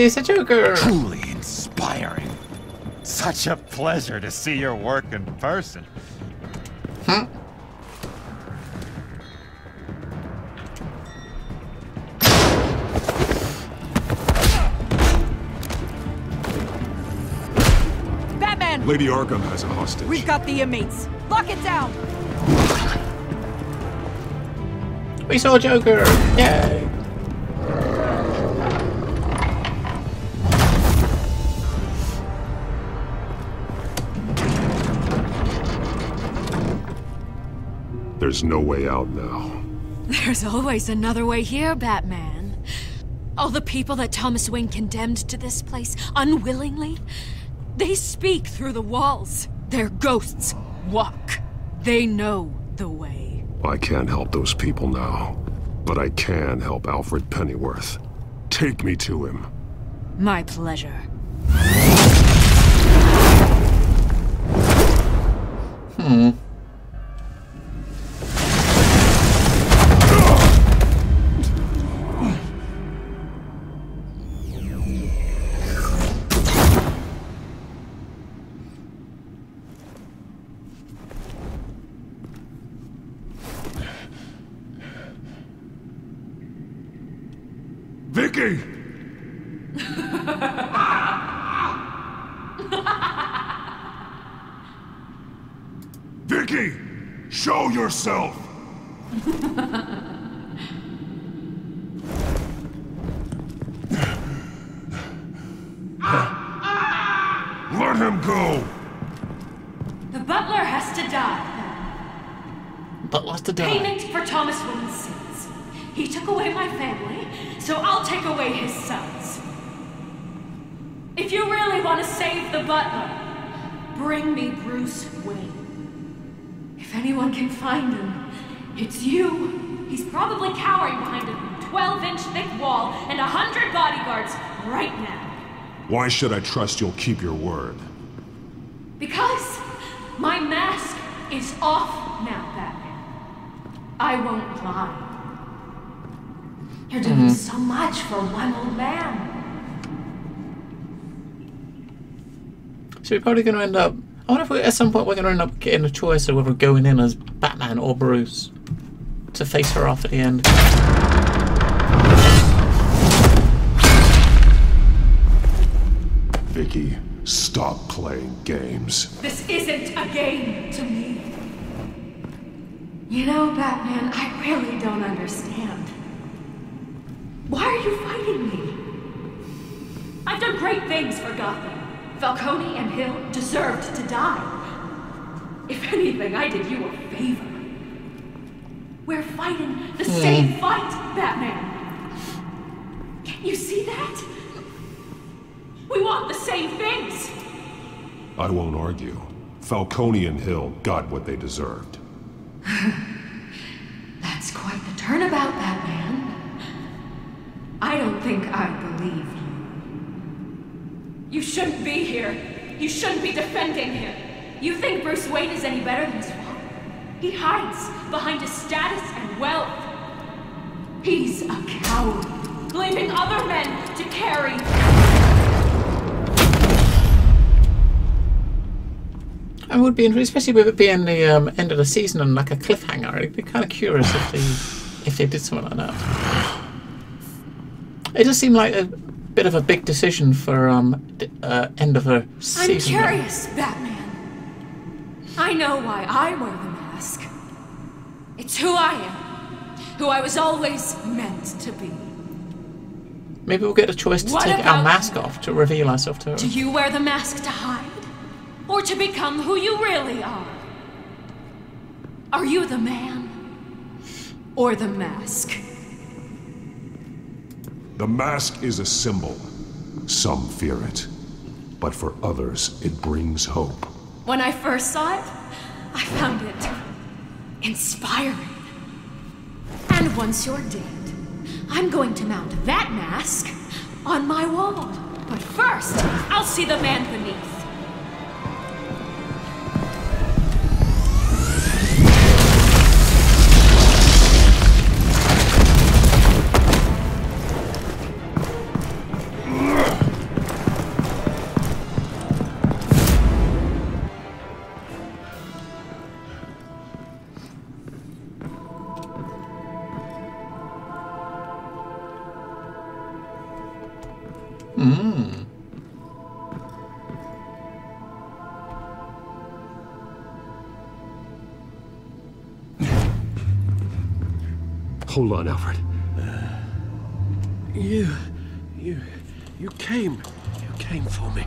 Hey, it's a Joker! Truly inspiring. Such a pleasure to see your work in person. Huh? Batman! Lady Arkham has a hostage. We've got the inmates. Lock it down! We saw Joker! Yay! There's no way out now. There's always another way here, Batman. All the people that Thomas Wayne condemned to this place unwillingly, they speak through the walls. Their ghosts walk. They know the way. I can't help those people now, but I can help Alfred Pennyworth. Take me to him. My pleasure. Vicky! Vicky! Show yourself! Let him go! The butler has to die. Butler has to die. Payment for Thomas Wayne's sins. He took away my family, so I'll take away his sons. If you really want to save the butler, bring me Bruce Wayne. If anyone can find him, it's you. He's probably cowering behind a 12-inch thick wall and 100 bodyguards right now. Why should I trust you'll keep your word? Because my mask is off now, Batman. I won't lie. You're doing so much for one old man. So we're probably going to end up... I wonder if at some point we're going to end up getting a choice of whether going in as Batman or Bruce to face her off at the end. Vicky, stop playing games. This isn't a game to me. You know, Batman, I really don't understand. Why are you fighting me? I've done great things for Gotham. Falcone and Hill deserved to die. If anything, I did you a favor. We're fighting the same fight, Batman. Can you see that? We want the same things. I won't argue. Falcone and Hill got what they deserved. That's quite the turnabout, Batman. I don't think I believe you. You shouldn't be here. You shouldn't be defending him. You think Bruce Wayne is any better than his father? He hides behind his status and wealth. He's a coward, leaving other men to carry. I would be interested, especially with it being the end of the season and like a cliffhanger. I'd be kind of curious if they did something like that. It does seem like a bit of a big decision for end of a season. I'm curious, Batman. I know why I wear the mask. It's who I am, who I was always meant to be. Maybe we'll get a choice to take our mask off to reveal ourselves to her. Do you wear the mask to hide? Or to become who you really are? Are you the man? Or the mask? The mask is a symbol. Some fear it. But for others, it brings hope. When I first saw it, I found it inspiring. And once you're dead, I'm going to mount that mask on my wall. But first, I'll see the man beneath. Hold on, Alfred. You came for me.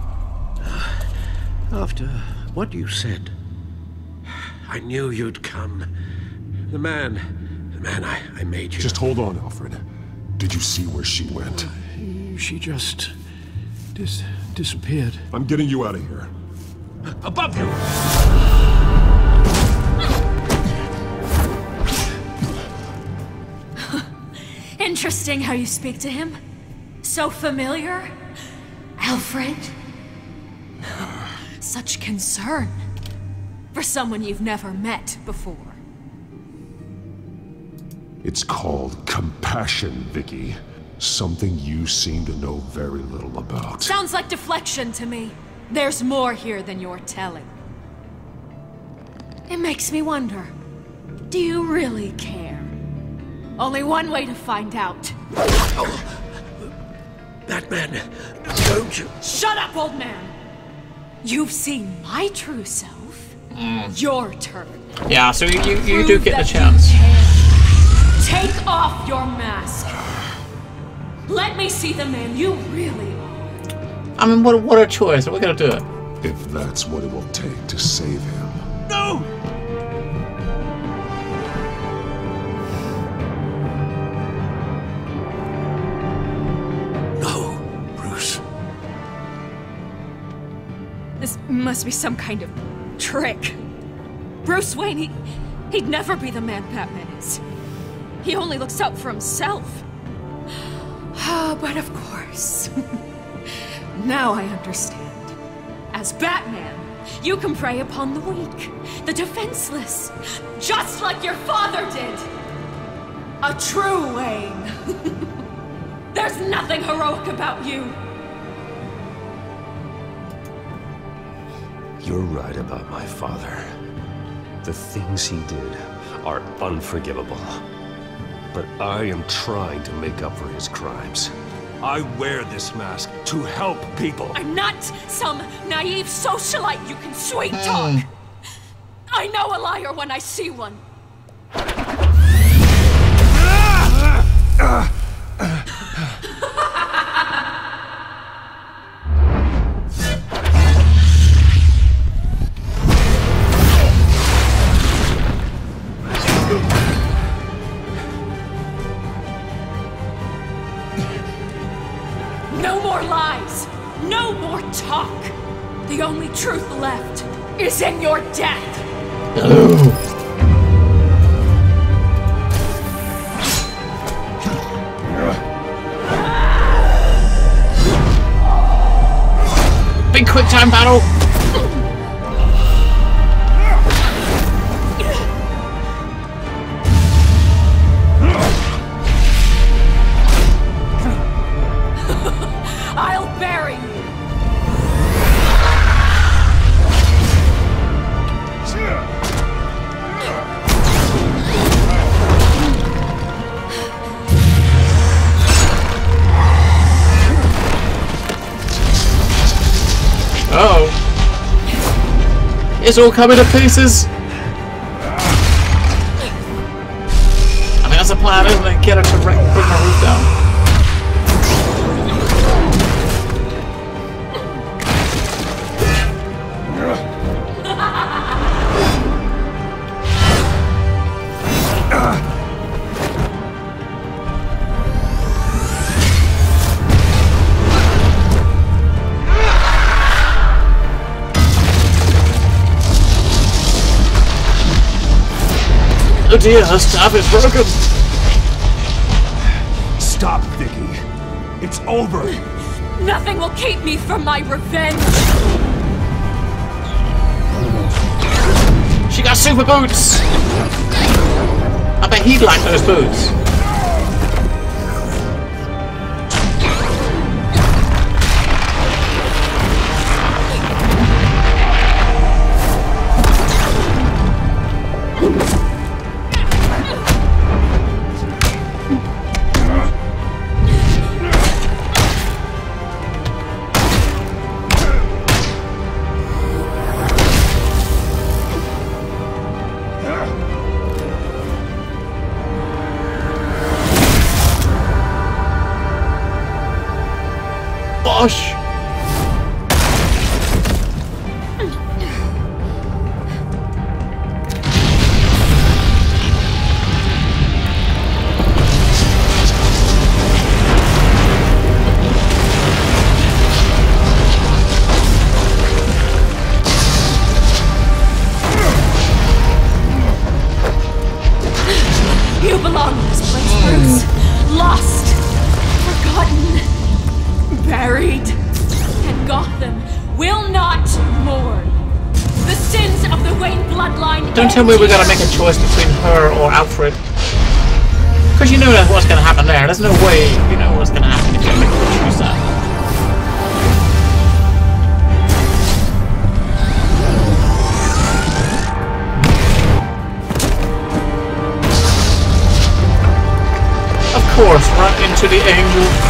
After what you said, I knew you'd come. The man I made you. Just hold on, Alfred. Did you see where she went? She just disappeared. I'm getting you out of here. Above you! Interesting how you speak to him. So familiar. Alfred. Such concern for someone you've never met before. It's called compassion, Vicky. Something you seem to know very little about. Sounds like deflection to me. There's more here than you're telling. It makes me wonder, do you really care? Only one way to find out. Batman, don't you... Shut up, old man! You've seen my true self. Your turn. Yeah, so you do get the chance. Take off your mask. Let me see the man you really are. I mean, what a choice. We're gonna do it. If that's what it will take to save him. No! No, Bruce. This must be some kind of trick. Bruce Wayne, he'd never be the man Batman is. He only looks out for himself. But of course. Now I understand. As Batman, you can prey upon the weak, the defenseless, just like your father did. A true Wayne. There's nothing heroic about you. You're right about my father. The things he did are unforgivable. But I am trying to make up for his crimes. I wear this mask to help people. I'm not some naive socialite you can sweet talk. I know a liar when I see one. No more lies! No more talk! The only truth left is in your death! Big quick time battle! I'll bury you! Oh. It's all coming to pieces. I mean, that's a plan, isn't it? Get her to bring my roof down. Oh dear, her staff is broken! Stop, Vicky. It's over! Nothing will keep me from my revenge! She got super boots! I bet he'd like those boots. bloodline. Don't tell me we're gonna make a choice between her or Alfred. Because you know what's gonna happen there. There's no way you know what's gonna happen if you make a choose that. Of course, right into the angel.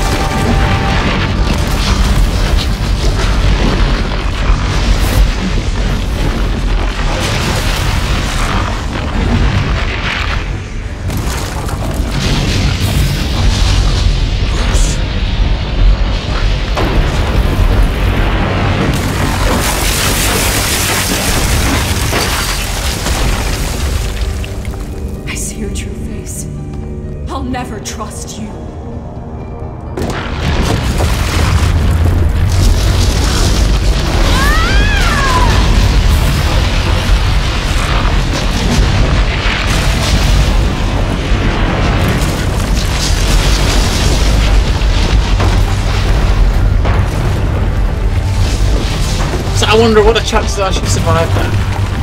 Never trust you. So I wonder what the chances are she survived that.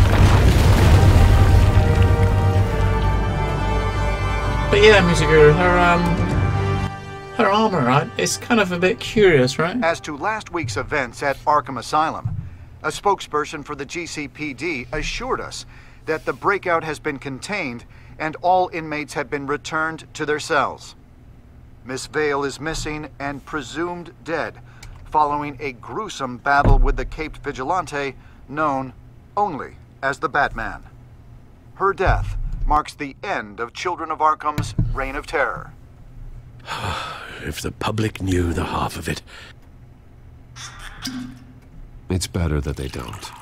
But yeah, Musiker, her armor, right? It's kind of a bit curious, right? As to last week's events at Arkham Asylum, a spokesperson for the GCPD assured us that the breakout has been contained and all inmates have been returned to their cells. Miss Vale is missing and presumed dead, following a gruesome battle with the caped vigilante known only as the Batman. Her death marks the end of Children of Arkham's reign of terror. If the public knew the half of it. It's better that they don't.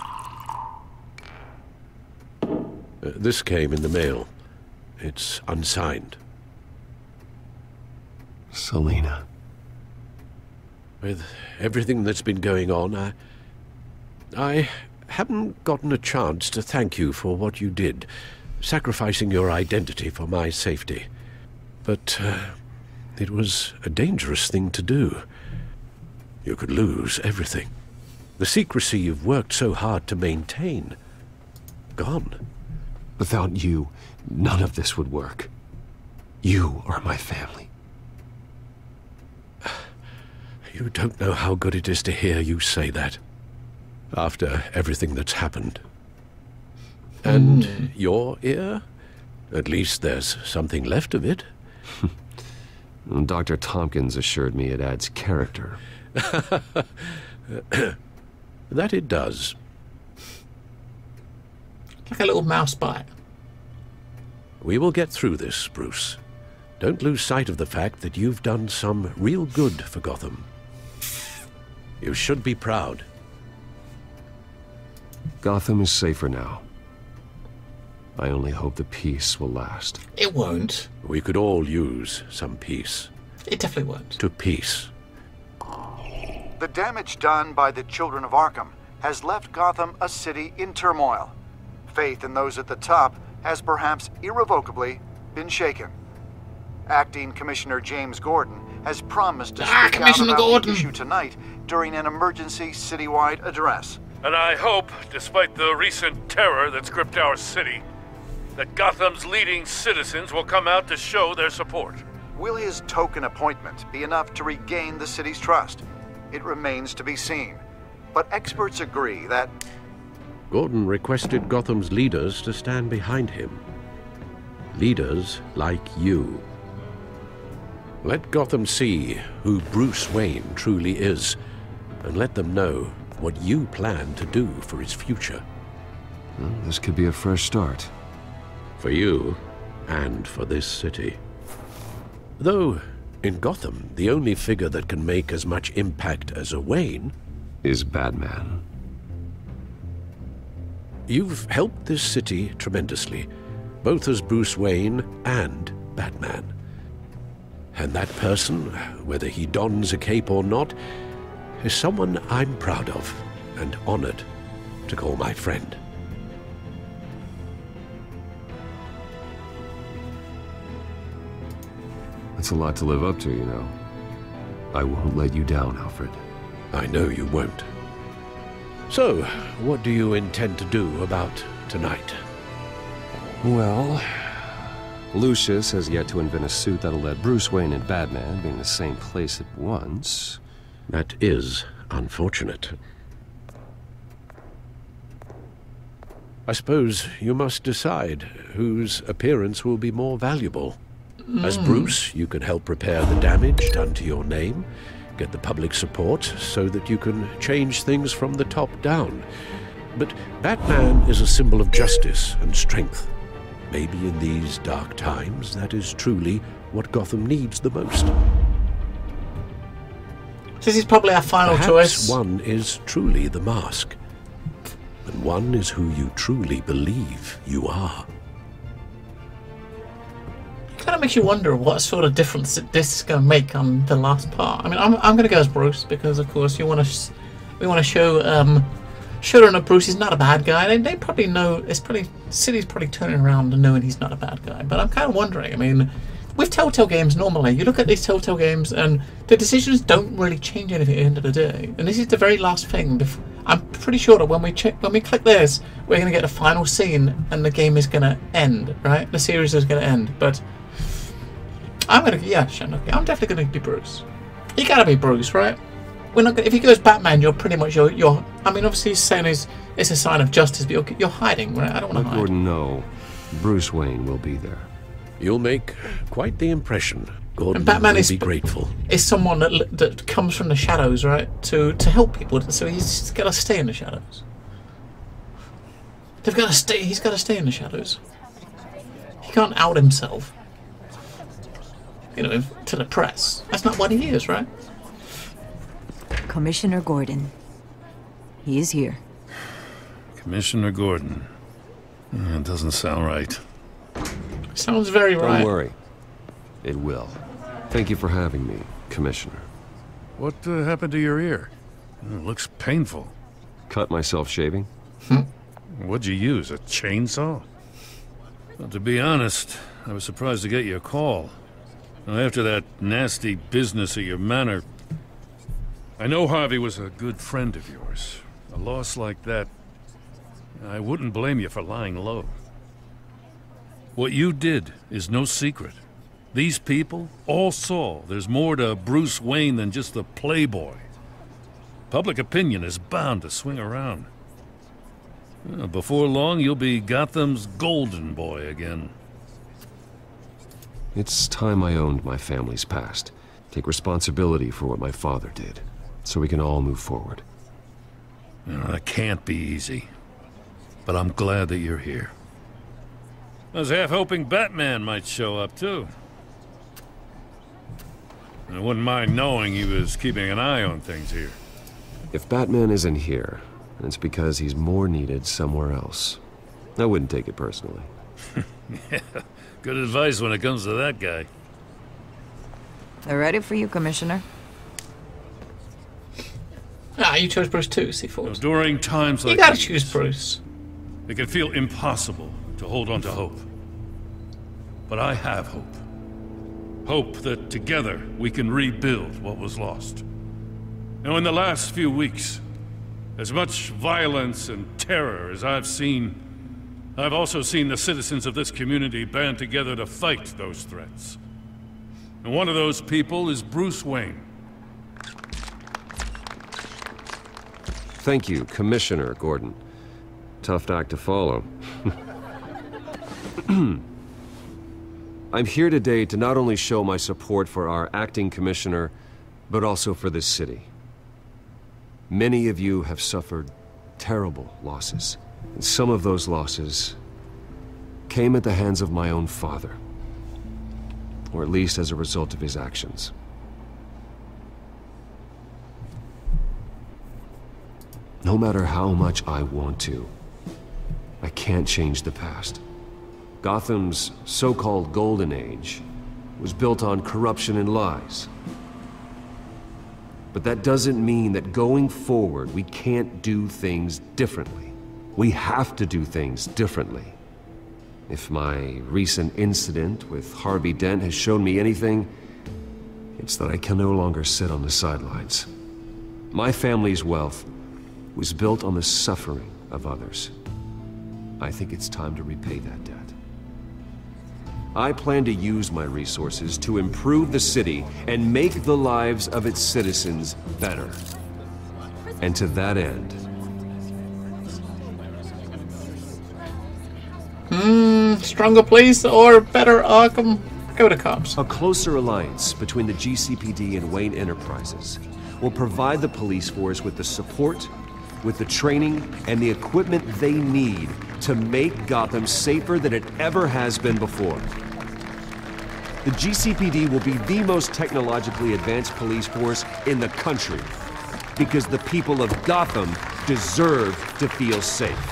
This came in the mail. It's unsigned. Selina. With everything that's been going on, I haven't gotten a chance to thank you for what you did, sacrificing your identity for my safety. But it was a dangerous thing to do. You could lose everything. The secrecy you've worked so hard to maintain. Gone. Without you, none of this would work. You are my family. You don't know how good it is to hear you say that. After everything that's happened. And your ear? At least there's something left of it. Dr. Tompkins assured me it adds character. That it does. Like a little mouse bite. We will get through this, Bruce. Don't lose sight of the fact that you've done some real good for Gotham. You should be proud. Gotham is safer now. I only hope the peace will last. It won't. We could all use some peace. It definitely won't. To peace. The damage done by the Children of Arkham has left Gotham a city in turmoil. Faith in those at the top has perhaps irrevocably been shaken. Acting Commissioner James Gordon has promised to speak out about the issue tonight during an emergency citywide address. And I hope, despite the recent terror that's gripped our city, that Gotham's leading citizens will come out to show their support. Will his token appointment be enough to regain the city's trust? It remains to be seen. But experts agree that Gordon requested Gotham's leaders to stand behind him. Leaders like you. Let Gotham see who Bruce Wayne truly is, and let them know what you plan to do for its future. Well, this could be a fresh start. For you, and for this city. Though, in Gotham, the only figure that can make as much impact as a Wayne is Batman. You've helped this city tremendously, both as Bruce Wayne and Batman. And that person, whether he dons a cape or not, is someone I'm proud of and honored to call my friend. That's a lot to live up to, you know. I won't let you down, Alfred. I know you won't. So, what do you intend to do about tonight? Well, Lucius has yet to invent a suit that'll let Bruce Wayne and Batman be in the same place at once. That is unfortunate. I suppose you must decide whose appearance will be more valuable. As Bruce, you can help repair the damage done to your name, get the public support so that you can change things from the top down. But Batman is a symbol of justice and strength. Maybe in these dark times, that is truly what Gotham needs the most. This is probably our final choice. Perhaps one is truly the mask, and one is who you truly believe you are. It kind of makes you wonder what sort of difference this is going to make on the last part. I mean, I'm going to go as Bruce because, of course, we want to show that Bruce is not a bad guy. They probably know. City's probably turning around and knowing he's not a bad guy. But I'm kind of wondering. I mean, with Telltale games, normally you look at these Telltale games and the decisions don't really change anything at the end of the day. And this is the very last thing. I'm pretty sure that when we click this, we're going to get a final scene and the game is going to end. Right? The series is going to end. But I'm definitely going to be Bruce. You gotta be Bruce, right? We're not. If he goes Batman, you're pretty much you're. I mean, obviously, he's saying it's a sign of justice, but you're hiding, right? I don't want to hide. Gordon, no. Bruce Wayne will be there. You'll make quite the impression. Gordon and Batman will be grateful. Is someone that comes from the shadows, right? To help people. So he's got to stay in the shadows. They've got to stay. He's got to stay in the shadows. He can't out himself. You know, to the press. That's not what he is, right? Commissioner Gordon. He is here. Commissioner Gordon. It doesn't sound right. Sounds very right. Don't worry. It will. Thank you for having me, Commissioner. What happened to your ear? It looks painful. Cut myself shaving. What'd you use, a chainsaw? Well, to be honest, I was surprised to get your call. After that nasty business at your manor, I know Harvey was a good friend of yours. A loss like that, I wouldn't blame you for lying low. What you did is no secret. These people all saw there's more to Bruce Wayne than just the playboy. Public opinion is bound to swing around. Before long, you'll be Gotham's golden boy again. It's time I owned my family's past. Take responsibility for what my father did, so we can all move forward. That can't be easy. But I'm glad that you're here. I was half hoping Batman might show up, too. I wouldn't mind knowing he was keeping an eye on things here. If Batman isn't here, it's because he's more needed somewhere else. I wouldn't take it personally. Yeah. Good advice when it comes to that guy. They're ready for you, Commissioner. You chose Bruce too, C4. During times like you gotta these, choose Bruce. It can feel impossible to hold on to hope. But I have hope. Hope that together we can rebuild what was lost. Now, in the last few weeks, as much violence and terror as I've seen, I've also seen the citizens of this community band together to fight those threats. And one of those people is Bruce Wayne. Thank you, Commissioner Gordon. Tough act to follow. I'm here today to not only show my support for our acting commissioner, but also for this city. Many of you have suffered terrible losses. And some of those losses came at the hands of my own father. Or at least as a result of his actions. No matter how much I want to, I can't change the past. Gotham's so-called Golden Age was built on corruption and lies. But that doesn't mean that going forward we can't do things differently. We have to do things differently. If my recent incident with Harvey Dent has shown me anything, it's that I can no longer sit on the sidelines. My family's wealth was built on the suffering of others. I think it's time to repay that debt. I plan to use my resources to improve the city and make the lives of its citizens better. And to that end... Stronger police or better Arkham? Go to cops. A closer alliance between the GCPD and Wayne Enterprises will provide the police force with the support, with the training, and the equipment they need to make Gotham safer than it ever has been before. The GCPD will be the most technologically advanced police force in the country, because the people of Gotham deserve to feel safe.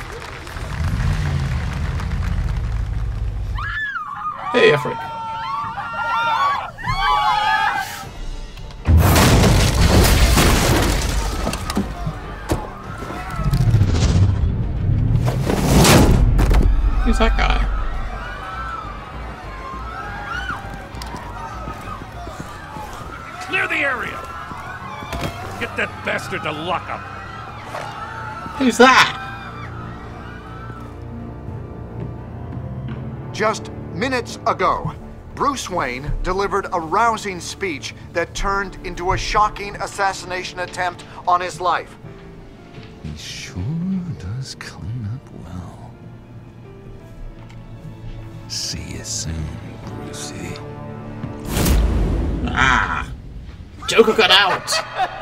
Hey, Efric. Who's that guy? Clear the area! Get that bastard to lock up! Who's that? Just minutes ago, Bruce Wayne delivered a rousing speech that turned into a shocking assassination attempt on his life. He sure does clean up well. See you soon, Brucey. Ah! Joker got out!